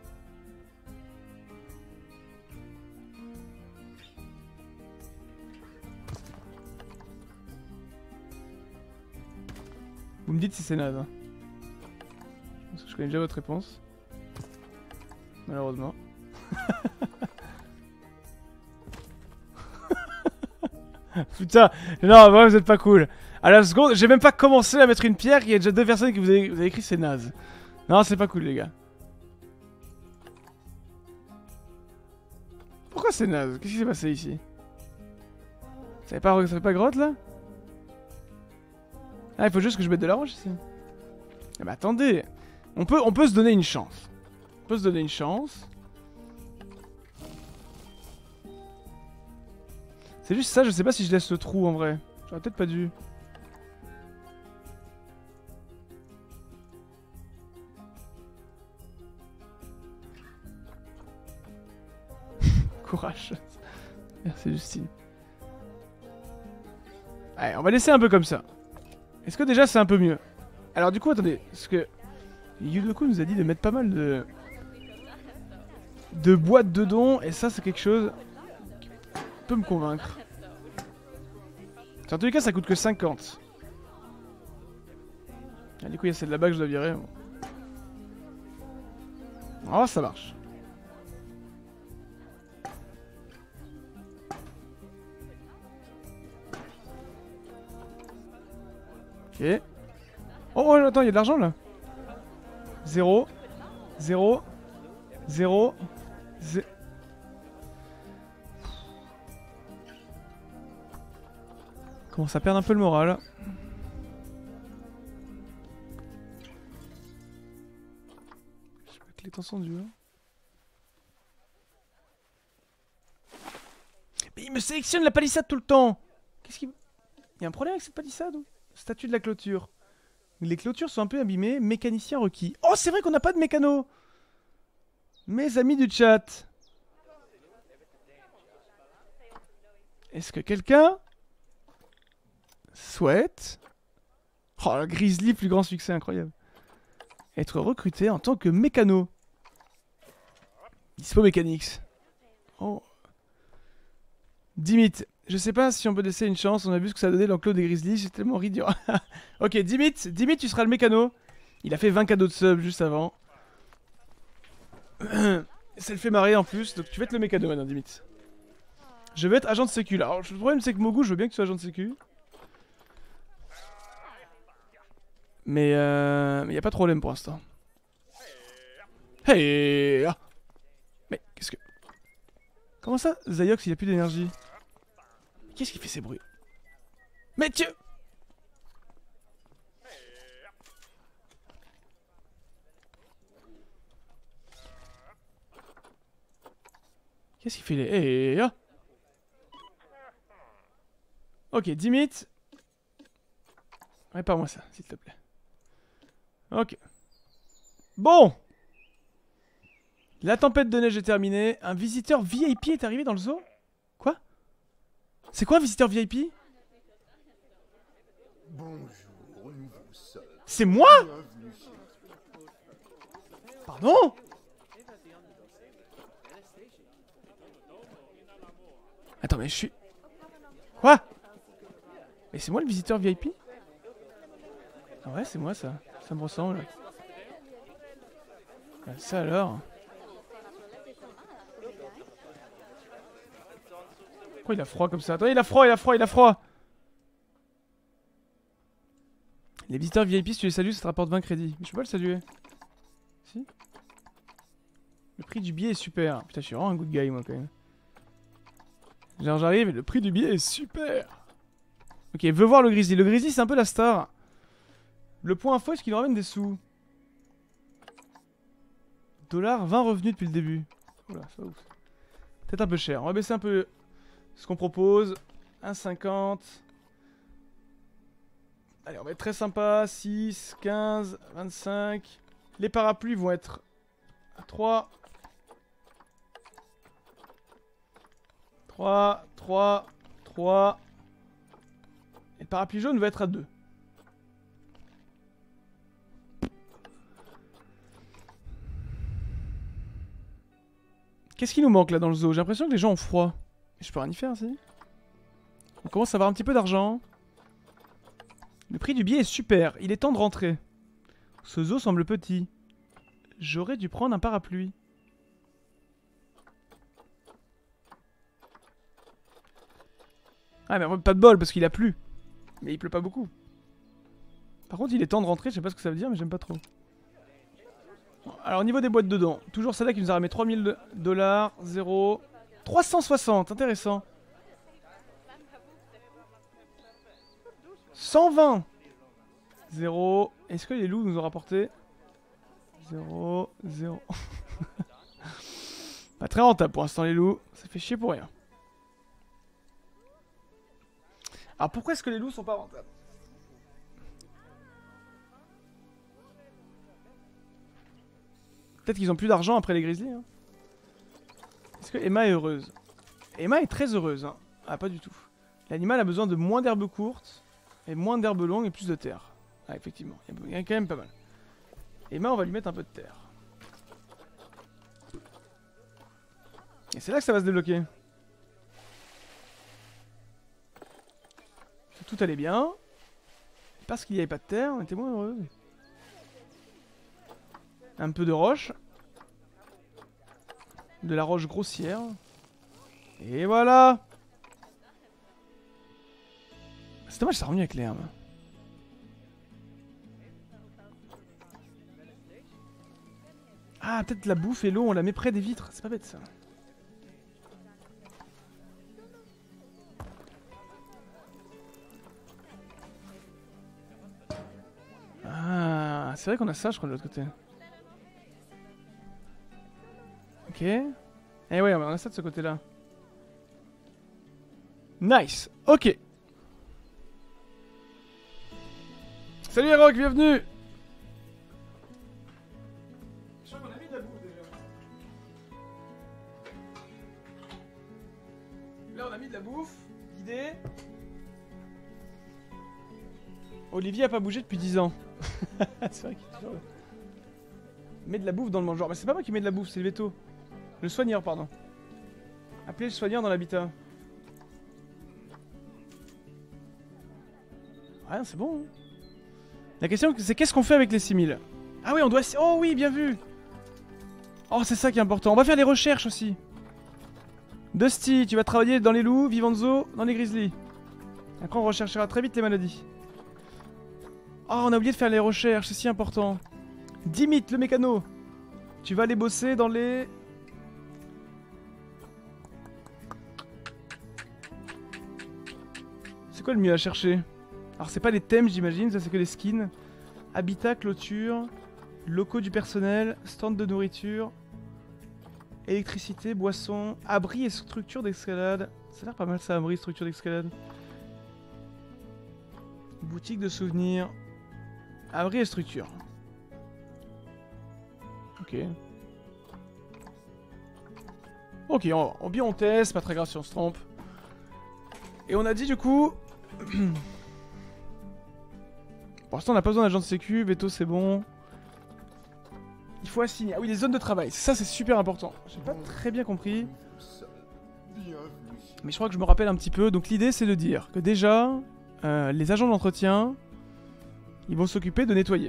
Vous me dites si c'est naze. Hein. Parce que je connais déjà votre réponse. Malheureusement. Putain, non, moi vous êtes pas cool. À la seconde, j'ai même pas commencé à mettre une pierre, il y a déjà deux personnes qui vous avez écrit c'est naze. Non, c'est pas cool les gars. Pourquoi c'est naze? Qu'est-ce qui s'est passé ici? Ça fait pas grotte là? Ah, il faut juste que je mette de la roche ici. Ah bah attendez, on peut se donner une chance. On peut se donner une chance. C'est juste ça, je sais pas si je laisse le trou en vrai. J'aurais peut-être pas dû. Courage. Merci Justine. Allez, on va laisser un peu comme ça. Est-ce que déjà c'est un peu mieux? Alors du coup, attendez, parce que Yudoku nous a dit de mettre pas mal de boîtes de dons, et ça c'est quelque chose qui peut me convaincre. En tous les cas, ça coûte que 50. Ah, du coup, il y a celle là-bas que je dois virer. Oh, ça marche. Ok. Oh, oh, attends, il y a de l'argent là. 0, 0, 0, 0. Commence à perdre un peu le moral. Je sais pas que les temps sont durs. Mais il me sélectionne la palissade tout le temps. Qu'est-ce qu'il... Il y a un problème avec cette palissade ou... Statut de la clôture. Les clôtures sont un peu abîmées. Mécanicien requis. Oh, c'est vrai qu'on n'a pas de mécano. Mes amis du chat. Est-ce que quelqu'un souhaite... Oh, le Grizzly, plus grand succès, incroyable. Être recruté en tant que mécano. Dispo Mechanics. Oh. Dimit. Je sais pas si on peut laisser une chance, on a vu ce que ça a donné l'enclos des Grizzlies, j'ai tellement ri dur. Ok, Dimit, tu seras le mécano. Il a fait 20 cadeaux de sub juste avant. Ça le fait marrer en plus, donc tu vas être le mécano maintenant, Dimit. Je vais être agent de sécu. Alors, le problème c'est que Mogu, je veux bien que tu sois agent de sécu. Mais y a pas de problème pour l'instant. Hey ah. Mais qu'est-ce que... Comment ça, Zayox, il a plus d'énergie? Qu'est-ce qui fait ces bruits? Mais tu... Qu'est-ce qu'il fait les... Hey ah. Ok, Dimit. Répare-moi ça, s'il te plaît. Ok. Bon. La tempête de neige est terminée. Un visiteur VIP est arrivé dans le zoo? Quoi? C'est quoi un visiteur VIP? Bonjour, nouveau sol. C'est moi? Bienvenue chez Pardon? Attends, mais je suis... Quoi? Mais c'est moi le visiteur VIP? Ah ouais, c'est moi ça. Ça me ressemble. Bah, ça alors. Pourquoi il a froid comme ça? Attends, il a froid, il a froid, il a froid. Les visiteurs VIP, si tu les salues, ça te rapporte 20 crédits. Mais je peux pas le saluer. Si? Le prix du billet est super. Putain, je suis vraiment un good guy, moi, quand même. Genre, j'arrive et le prix du billet est super. Ok, veut voir le Grizzly. Le Grizzly, c'est un peu la star. Le point info, est-ce qu'il nous ramène des sous? Dollar, 20 revenus depuis le début. Oula, ça va ouf. Peut-être un peu cher. On va baisser un peu ce qu'on propose. 1,50. Allez, on va être très sympa. 6, 15, 25. Les parapluies vont être à 3. 3, 3, 3. Et le parapluie jaune va être à 2. Qu'est-ce qui nous manque là dans le zoo? J'ai l'impression que les gens ont froid. Je peux rien y faire, si. On commence à avoir un petit peu d'argent. Le prix du billet est super. Il est temps de rentrer. Ce zoo semble petit. J'aurais dû prendre un parapluie. Ah mais pas de bol parce qu'il a plu. Mais il pleut pas beaucoup. Par contre il est temps de rentrer, je sais pas ce que ça veut dire mais j'aime pas trop. Alors au niveau des boîtes dedans, toujours celle-là qui nous a ramé 3000 $, 0, 360, intéressant. 120, 0, est-ce que les loups nous ont rapporté 0, 0. Pas très rentable pour l'instant les loups, ça fait chier pour rien. Alors pourquoi est-ce que les loups sont pas rentables? Peut-être qu'ils ont plus d'argent après les grizzlies. Hein. Est-ce que Emma est heureuse? Emma est très heureuse. Hein. Ah, pas du tout. L'animal a besoin de moins d'herbes courtes et moins d'herbes longues et plus de terre. Ah, effectivement, il y a quand même pas mal. Emma, on va lui mettre un peu de terre. Et c'est là que ça va se débloquer. Tout allait bien. Parce qu'il n'y avait pas de terre, on était moins heureux. Un peu de roche. De la roche grossière. Et voilà. C'est dommage, ça revenu avec l'herbe. Ah, peut-être la bouffe et l'eau, on la met près des vitres. C'est pas bête ça. Ah, c'est vrai qu'on a ça, je crois, de l'autre côté. Ok. Eh ouais, on a ça de ce côté-là. Nice. Ok. Salut Rock, bienvenue. Je crois qu'on a mis de la bouffe déjà. Là, on a mis de la bouffe. L'idée. Olivier a pas bougé depuis 10 ans. C'est vrai qu'il est toujours là. Met de la bouffe dans le mangeoire. Mais c'est pas moi qui mets de la bouffe, c'est le veto. Le soigneur, pardon. Appelez le soigneur dans l'habitat. Ah non, c'est bon. Hein. La question, c'est qu'est-ce qu'on fait avec les 6000? Ah oui, on doit... Oh oui, bien vu. Oh, c'est ça qui est important. On va faire les recherches aussi. Dusty, tu vas travailler dans les loups, Vivanzo, dans les grizzlies. Après, on recherchera très vite les maladies. Oh, on a oublié de faire les recherches, c'est si important. Dimit, le mécano. Tu vas aller bosser dans les... C'est quoi le mieux à chercher? Alors c'est pas les thèmes j'imagine, ça c'est que les skins. Habitat, clôture, locaux du personnel, stand de nourriture, électricité, boisson, abri et structure d'escalade. Ça a l'air pas mal ça, abri et structure d'escalade. Boutique de souvenirs. Abri et structure. Ok. Ok, on teste, pas très grave si on se trompe. Et on a dit du coup... Pour l'instant on n'a pas besoin d'agent de sécu, veto c'est bon. Il faut assigner. Ah oui, les zones de travail, ça c'est super important. J'ai pas très bien compris. Mais je crois que je me rappelle un petit peu. Donc l'idée c'est de dire que déjà, les agents d'entretien, ils vont s'occuper de nettoyer.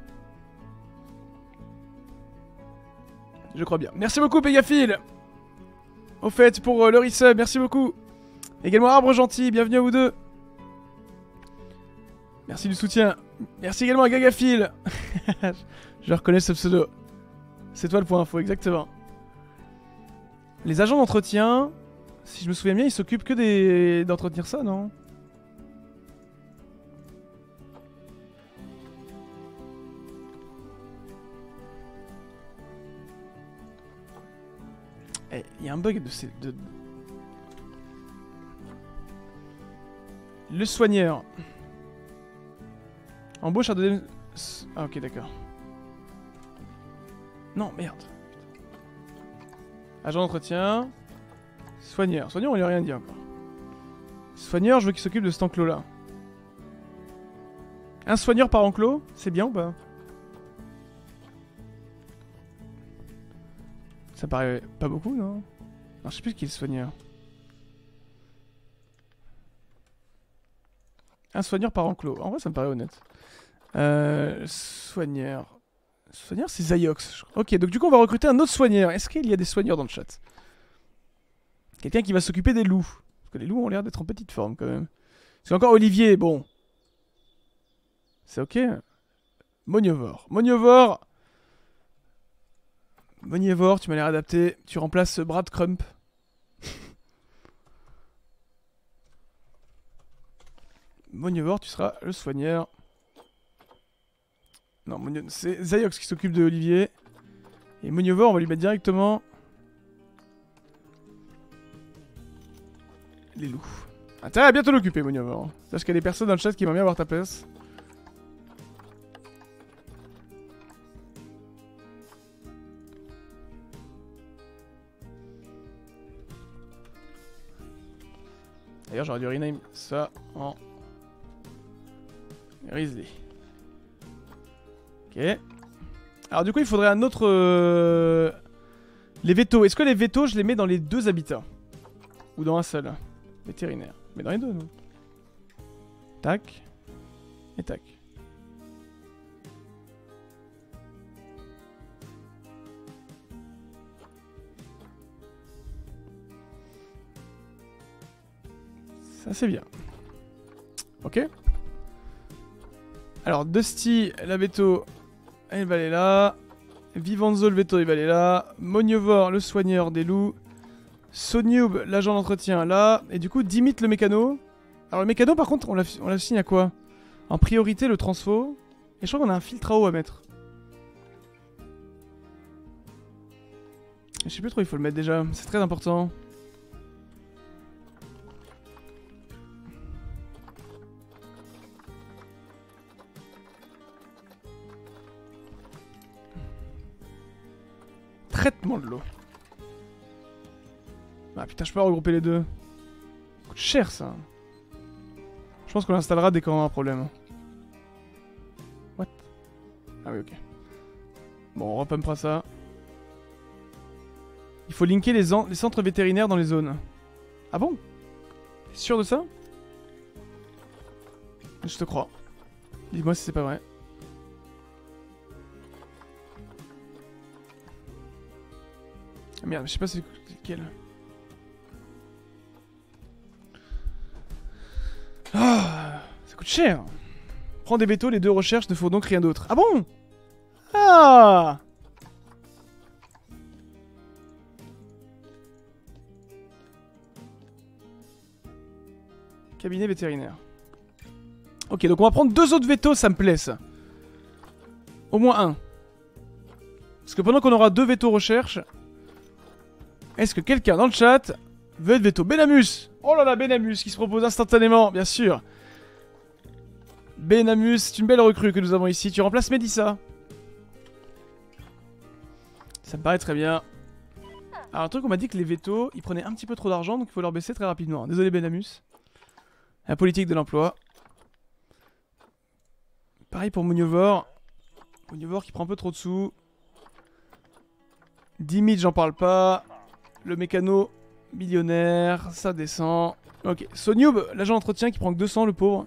Je crois bien. Merci beaucoup Pégafil. Au fait, pour le resub, merci beaucoup. Également Arbre Gentil, bienvenue à vous deux. Merci du soutien. Merci également à Gagafil. Je reconnais ce pseudo. C'est toi le point info, exactement. Les agents d'entretien, si je me souviens bien, ils s'occupent que d'entretenir ça, non? Eh, il y a un bug de... Le soigneur. Embauche un deuxième... Ah ok, d'accord. Non, merde. Agent d'entretien. Soigneur. Soigneur, on lui a rien dit encore. Soigneur, je veux qu'il s'occupe de cet enclos-là. Un soigneur par enclos, c'est bien ou pas? Ça paraît pas beaucoup, non? Non, je sais plus qui est le soigneur. Un soigneur par enclos. En vrai, ça me paraît honnête. Soigneur. Soigneur, c'est Zayox. Ok, donc du coup, on va recruter un autre soigneur. Est-ce qu'il y a des soigneurs dans le chat? Quelqu'un qui va s'occuper des loups. Parce que les loups ont l'air d'être en petite forme, quand même. C'est encore Olivier, bon. C'est ok. Moniovore. Moniovore. Monievore, tu m'as l'air adapté. Tu remplaces Brad Crump. Monievore, tu seras le soigneur. Non, c'est Zayox qui s'occupe de Olivier. Et Monievore, on va lui mettre directement... les loups. Intérêt à bientôt l'occuper, Monievore. Sache qu'il y a des personnes dans le chat qui vont bien avoir ta place. D'ailleurs, j'aurais dû rename ça en Grizzly. Ok. Alors du coup, il faudrait un autre... Les vétos. Est-ce que les vétos, je les mets dans les deux habitats? Ou dans un seul? Vétérinaire. Mais dans les deux, non? Tac. Et tac. Ça, c'est bien. Ok. Alors, Dusty, la veto, elle va aller là. Vivanzo, le veto, il va aller là. Moniovore, le soigneur des loups. Sonube, l'agent d'entretien, là. Et du coup, Dimit, le mécano. Alors, le mécano, par contre, on l'assigne à quoi? En priorité, le transfo. Et je crois qu'on a un filtre à eau à mettre. Je sais plus trop, il faut le mettre déjà. C'est très important. Traitement de l'eau. Ah putain, je peux pas regrouper les deux. Ça coûte cher ça. Je pense qu'on l'installera dès qu'on aura un problème. What? Ah oui, ok. Bon, on repumpera ça. Il faut linker les centres vétérinaires dans les zones. Ah bon? T'es sûr de ça? Je te crois. Dis-moi si c'est pas vrai. Ah merde, je sais pas c'est lequel. Ah, ça coûte cher. Prends des vétos, les deux recherches ne font donc rien d'autre. Ah bon? Ah! Cabinet vétérinaire. Ok, donc on va prendre deux autres vétos, ça me plaît ça. Au moins un. Parce que pendant qu'on aura deux vétos recherche, est-ce que quelqu'un dans le chat veut être veto? Benamus! Oh là là, Benamus qui se propose instantanément, bien sûr. Benamus, c'est une belle recrue que nous avons ici. Tu remplaces Mélissa. Ça me paraît très bien. Alors un truc, on m'a dit que les vétos, ils prenaient un petit peu trop d'argent, donc il faut leur baisser très rapidement. Désolé Benamus. La politique de l'emploi. Pareil pour Moniovore. Moniovore qui prend un peu trop de sous. 10 000, j'en parle pas. Le mécano, millionnaire, ça descend. Ok, Sonube, l'agent d'entretien qui prend que 200, le pauvre.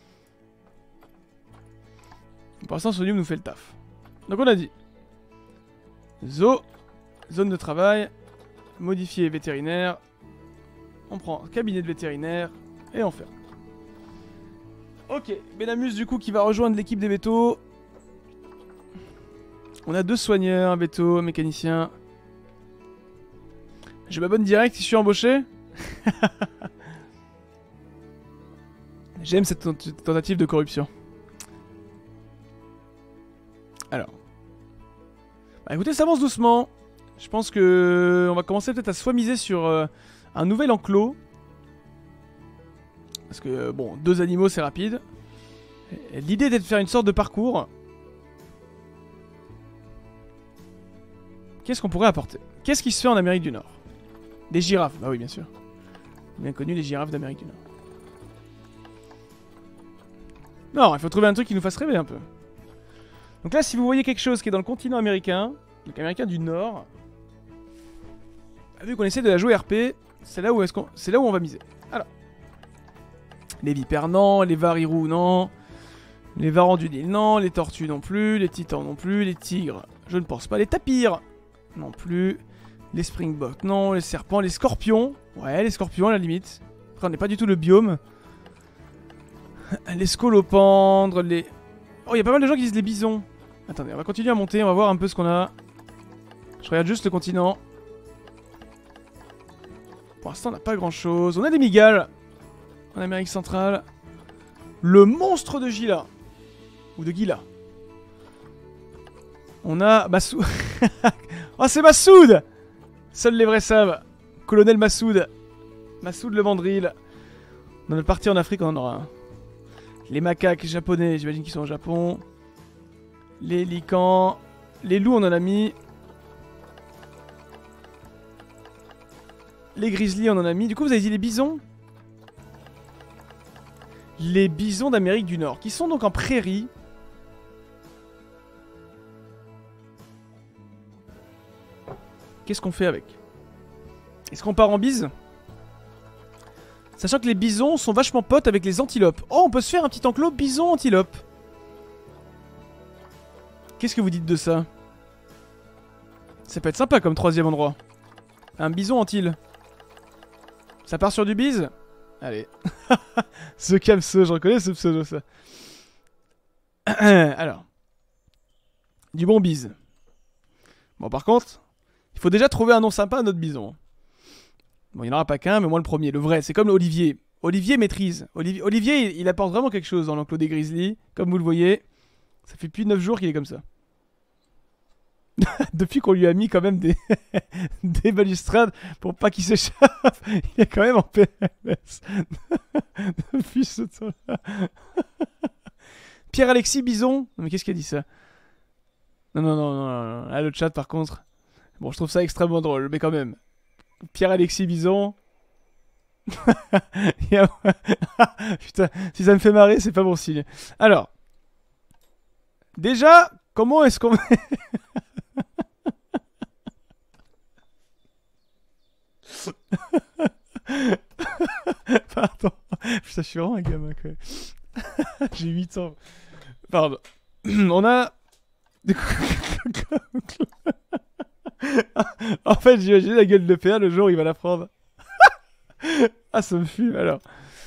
Pour l'instant, Sonube nous fait le taf. Donc on a dit Zo, zone de travail, modifier vétérinaire. On prend cabinet de vétérinaire et on ferme. Ok, Benamus du coup qui va rejoindre l'équipe des vétos. On a deux soigneurs, un veto, un mécanicien. Je m'abonne direct si je suis embauché. J'aime cette tentative de corruption. Alors. Bah écoutez, ça avance doucement. Je pense que on va commencer peut-être à soit miser sur un nouvel enclos. Parce que, bon, deux animaux c'est rapide. L'idée était de faire une sorte de parcours. Qu'est-ce qu'on pourrait apporter? Qu'est-ce qui se fait en Amérique du Nord? Des girafes, bah oui bien sûr. Bien connu les girafes d'Amérique du Nord. Non, il faut trouver un truc qui nous fasse rêver un peu. Donc là, si vous voyez quelque chose qui est dans le continent américain, donc américain du Nord, vu qu'on essaie de la jouer RP, c'est là où on va miser. Alors, les vipères non, les varirous non, les varans du Nil non, les tortues non plus, les titans non plus, les tigres, je ne pense pas, les tapirs non plus, les springboks non, les serpents, les scorpions, ouais les scorpions à la limite. Après on n'est pas du tout le biome. Les scolopendres, les... Oh, il y a pas mal de gens qui disent les bisons. Attendez, on va continuer à monter, on va voir un peu ce qu'on a. Je regarde juste le continent. Pour l'instant, on n'a pas grand-chose. On a des migales en Amérique centrale. Le monstre de Gila. Ou de Gila. On a Massoud. Oh, c'est Massoud! Seuls les vrais savent. Colonel Massoud. Massoud le mandril. Dans notre partie en Afrique, on en aura un. Les macaques japonais, j'imagine qu'ils sont au Japon. Les licans. Les loups, on en a mis. Les grizzlies, on en a mis. Du coup, vous avez dit les bisons? les bisons d'Amérique du Nord, qui sont donc en prairie. Qu'est-ce qu'on fait avec? Est-ce qu'on part en bise? Sachant que les bisons sont vachement potes avec les antilopes. Oh, on peut se faire un petit enclos bison-antilope. Qu'est-ce que vous dites de ça? Ça peut être sympa comme troisième endroit. Un bison antile. Ça part sur du bise? Allez. Ce camso, je reconnais ce pseudo, ça. Alors. Du bon bise. Bon, par contre, il faut déjà trouver un nom sympa à notre bison. Bon, il n'y en aura pas qu'un, mais moi le premier, le vrai. C'est comme Olivier. Olivier maîtrise. Olivier, il apporte vraiment quelque chose dans l'enclos des grizzlies. Comme vous le voyez, ça fait plus de 9 jours qu'il est comme ça. Depuis qu'on lui a mis quand même des, des balustrades pour pas qu'il s'échappe, il est quand même en PLS. Depuis ce temps-là. Pierre-Alexis Bison. Non mais qu'est-ce qu'il a dit ça? Non. Ah, le chat par contre. Bon, je trouve ça extrêmement drôle, mais quand même. Pierre-Alexis Bison. Putain, si ça me fait marrer, c'est pas bon signe. Alors. Déjà, comment est-ce qu'on... Pardon. Putain, je suis vraiment un gamin, quoi. J'ai 8 ans. Pardon. On a... En fait, j'imagine la gueule de père le jour où il va la prendre. Ah, ça me fume, alors.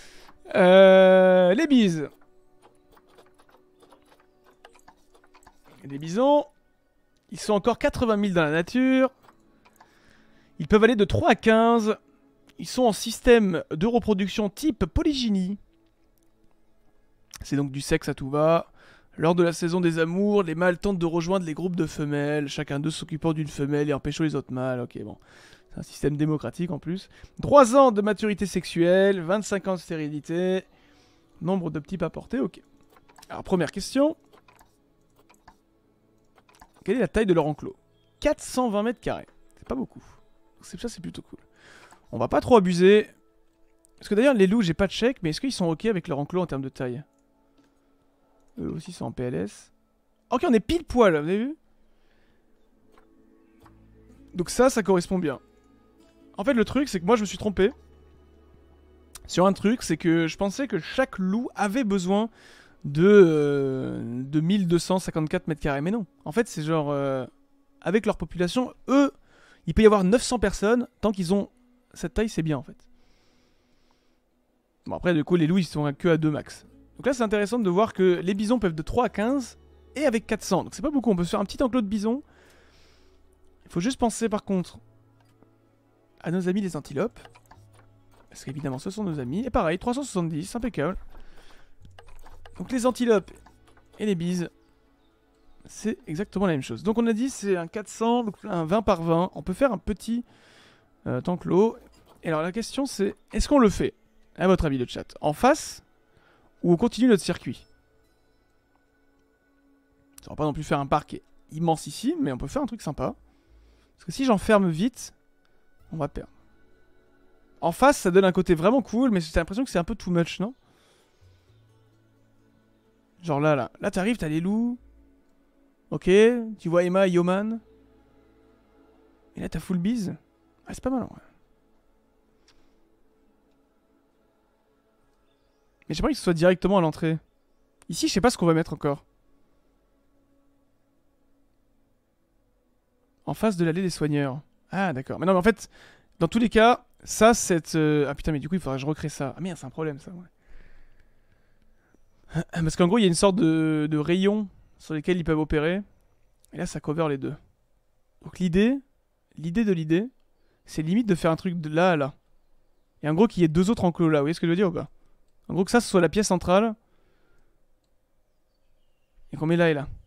Les bises. Les bisons. Ils sont encore 80 000 dans la nature. Ils peuvent aller de 3 à 15. Ils sont en système de reproduction type polygynie. C'est donc du sexe à tout va. Lors de la saison des amours, les mâles tentent de rejoindre les groupes de femelles, chacun d'eux s'occupant d'une femelle et empêchant les autres mâles. Ok, bon. C'est un système démocratique en plus. 3 ans de maturité sexuelle, 25 ans de stérilité. Nombre de petits pas portés, ok. Alors, première question. Quelle est la taille de leur enclos? 420 mètres carrés. C'est pas beaucoup. Ça, c'est plutôt cool. On va pas trop abuser. Parce que d'ailleurs, les loups, j'ai pas de chèque, mais est-ce qu'ils sont ok avec leur enclos en termes de taille? Eux aussi sont en PLS. Ok, on est pile poil, vous avez vu? Donc ça correspond bien. En fait, le truc, c'est que moi, je me suis trompé. Sur un truc, c'est que je pensais que chaque loup avait besoin de 1254 mètres carrés. Mais non. En fait, c'est genre... avec leur population, eux, il peut y avoir 900 personnes. Tant qu'ils ont cette taille, c'est bien, en fait. Bon, après, du coup, les loups, ils sont que à 2 max. Donc là, c'est intéressant de voir que les bisons peuvent de 3 à 15 et avec 400. Donc c'est pas beaucoup, on peut se faire un petit enclos de bisons. Il faut juste penser par contre à nos amis les antilopes. Parce qu'évidemment, ce sont nos amis. Et pareil, 370, impeccable. Donc les antilopes et les bises, c'est exactement la même chose. Donc on a dit c'est un 400, donc un 20 par 20. On peut faire un petit enclos. Et alors la question c'est, est-ce qu'on le fait? À votre avis le chat. En face? Ou on continue notre circuit? On va pas non plus faire un parc immense ici, mais on peut faire un truc sympa. Parce que si j'enferme vite, on va perdre. En face, ça donne un côté vraiment cool, mais j'ai l'impression que c'est un peu too much, non? Genre là. Là, t'arrives, t'as les loups. Ok, tu vois Emma et Yoman. Et là, t'as full bise. Ah, c'est pas mal, ouais. Mais j'aimerais que ce soit directement à l'entrée. Ici, je sais pas ce qu'on va mettre encore. En face de l'allée des soigneurs. Ah, d'accord. Mais non, mais en fait, dans tous les cas, ça, c'est... Ah putain, mais du coup, il faudrait que je recrée ça. Ah merde, c'est un problème, ça, ouais. Parce qu'en gros, il y a une sorte de rayon sur lesquels ils peuvent opérer. Et là, ça cover les deux. Donc l'idée, c'est limite de faire un truc de là à là. Et en gros, qu'il y ait 2 autres enclos là. Vous voyez ce que je veux dire ou pas? En gros, que ça, ce soit la pièce centrale. Et qu'on met là et là.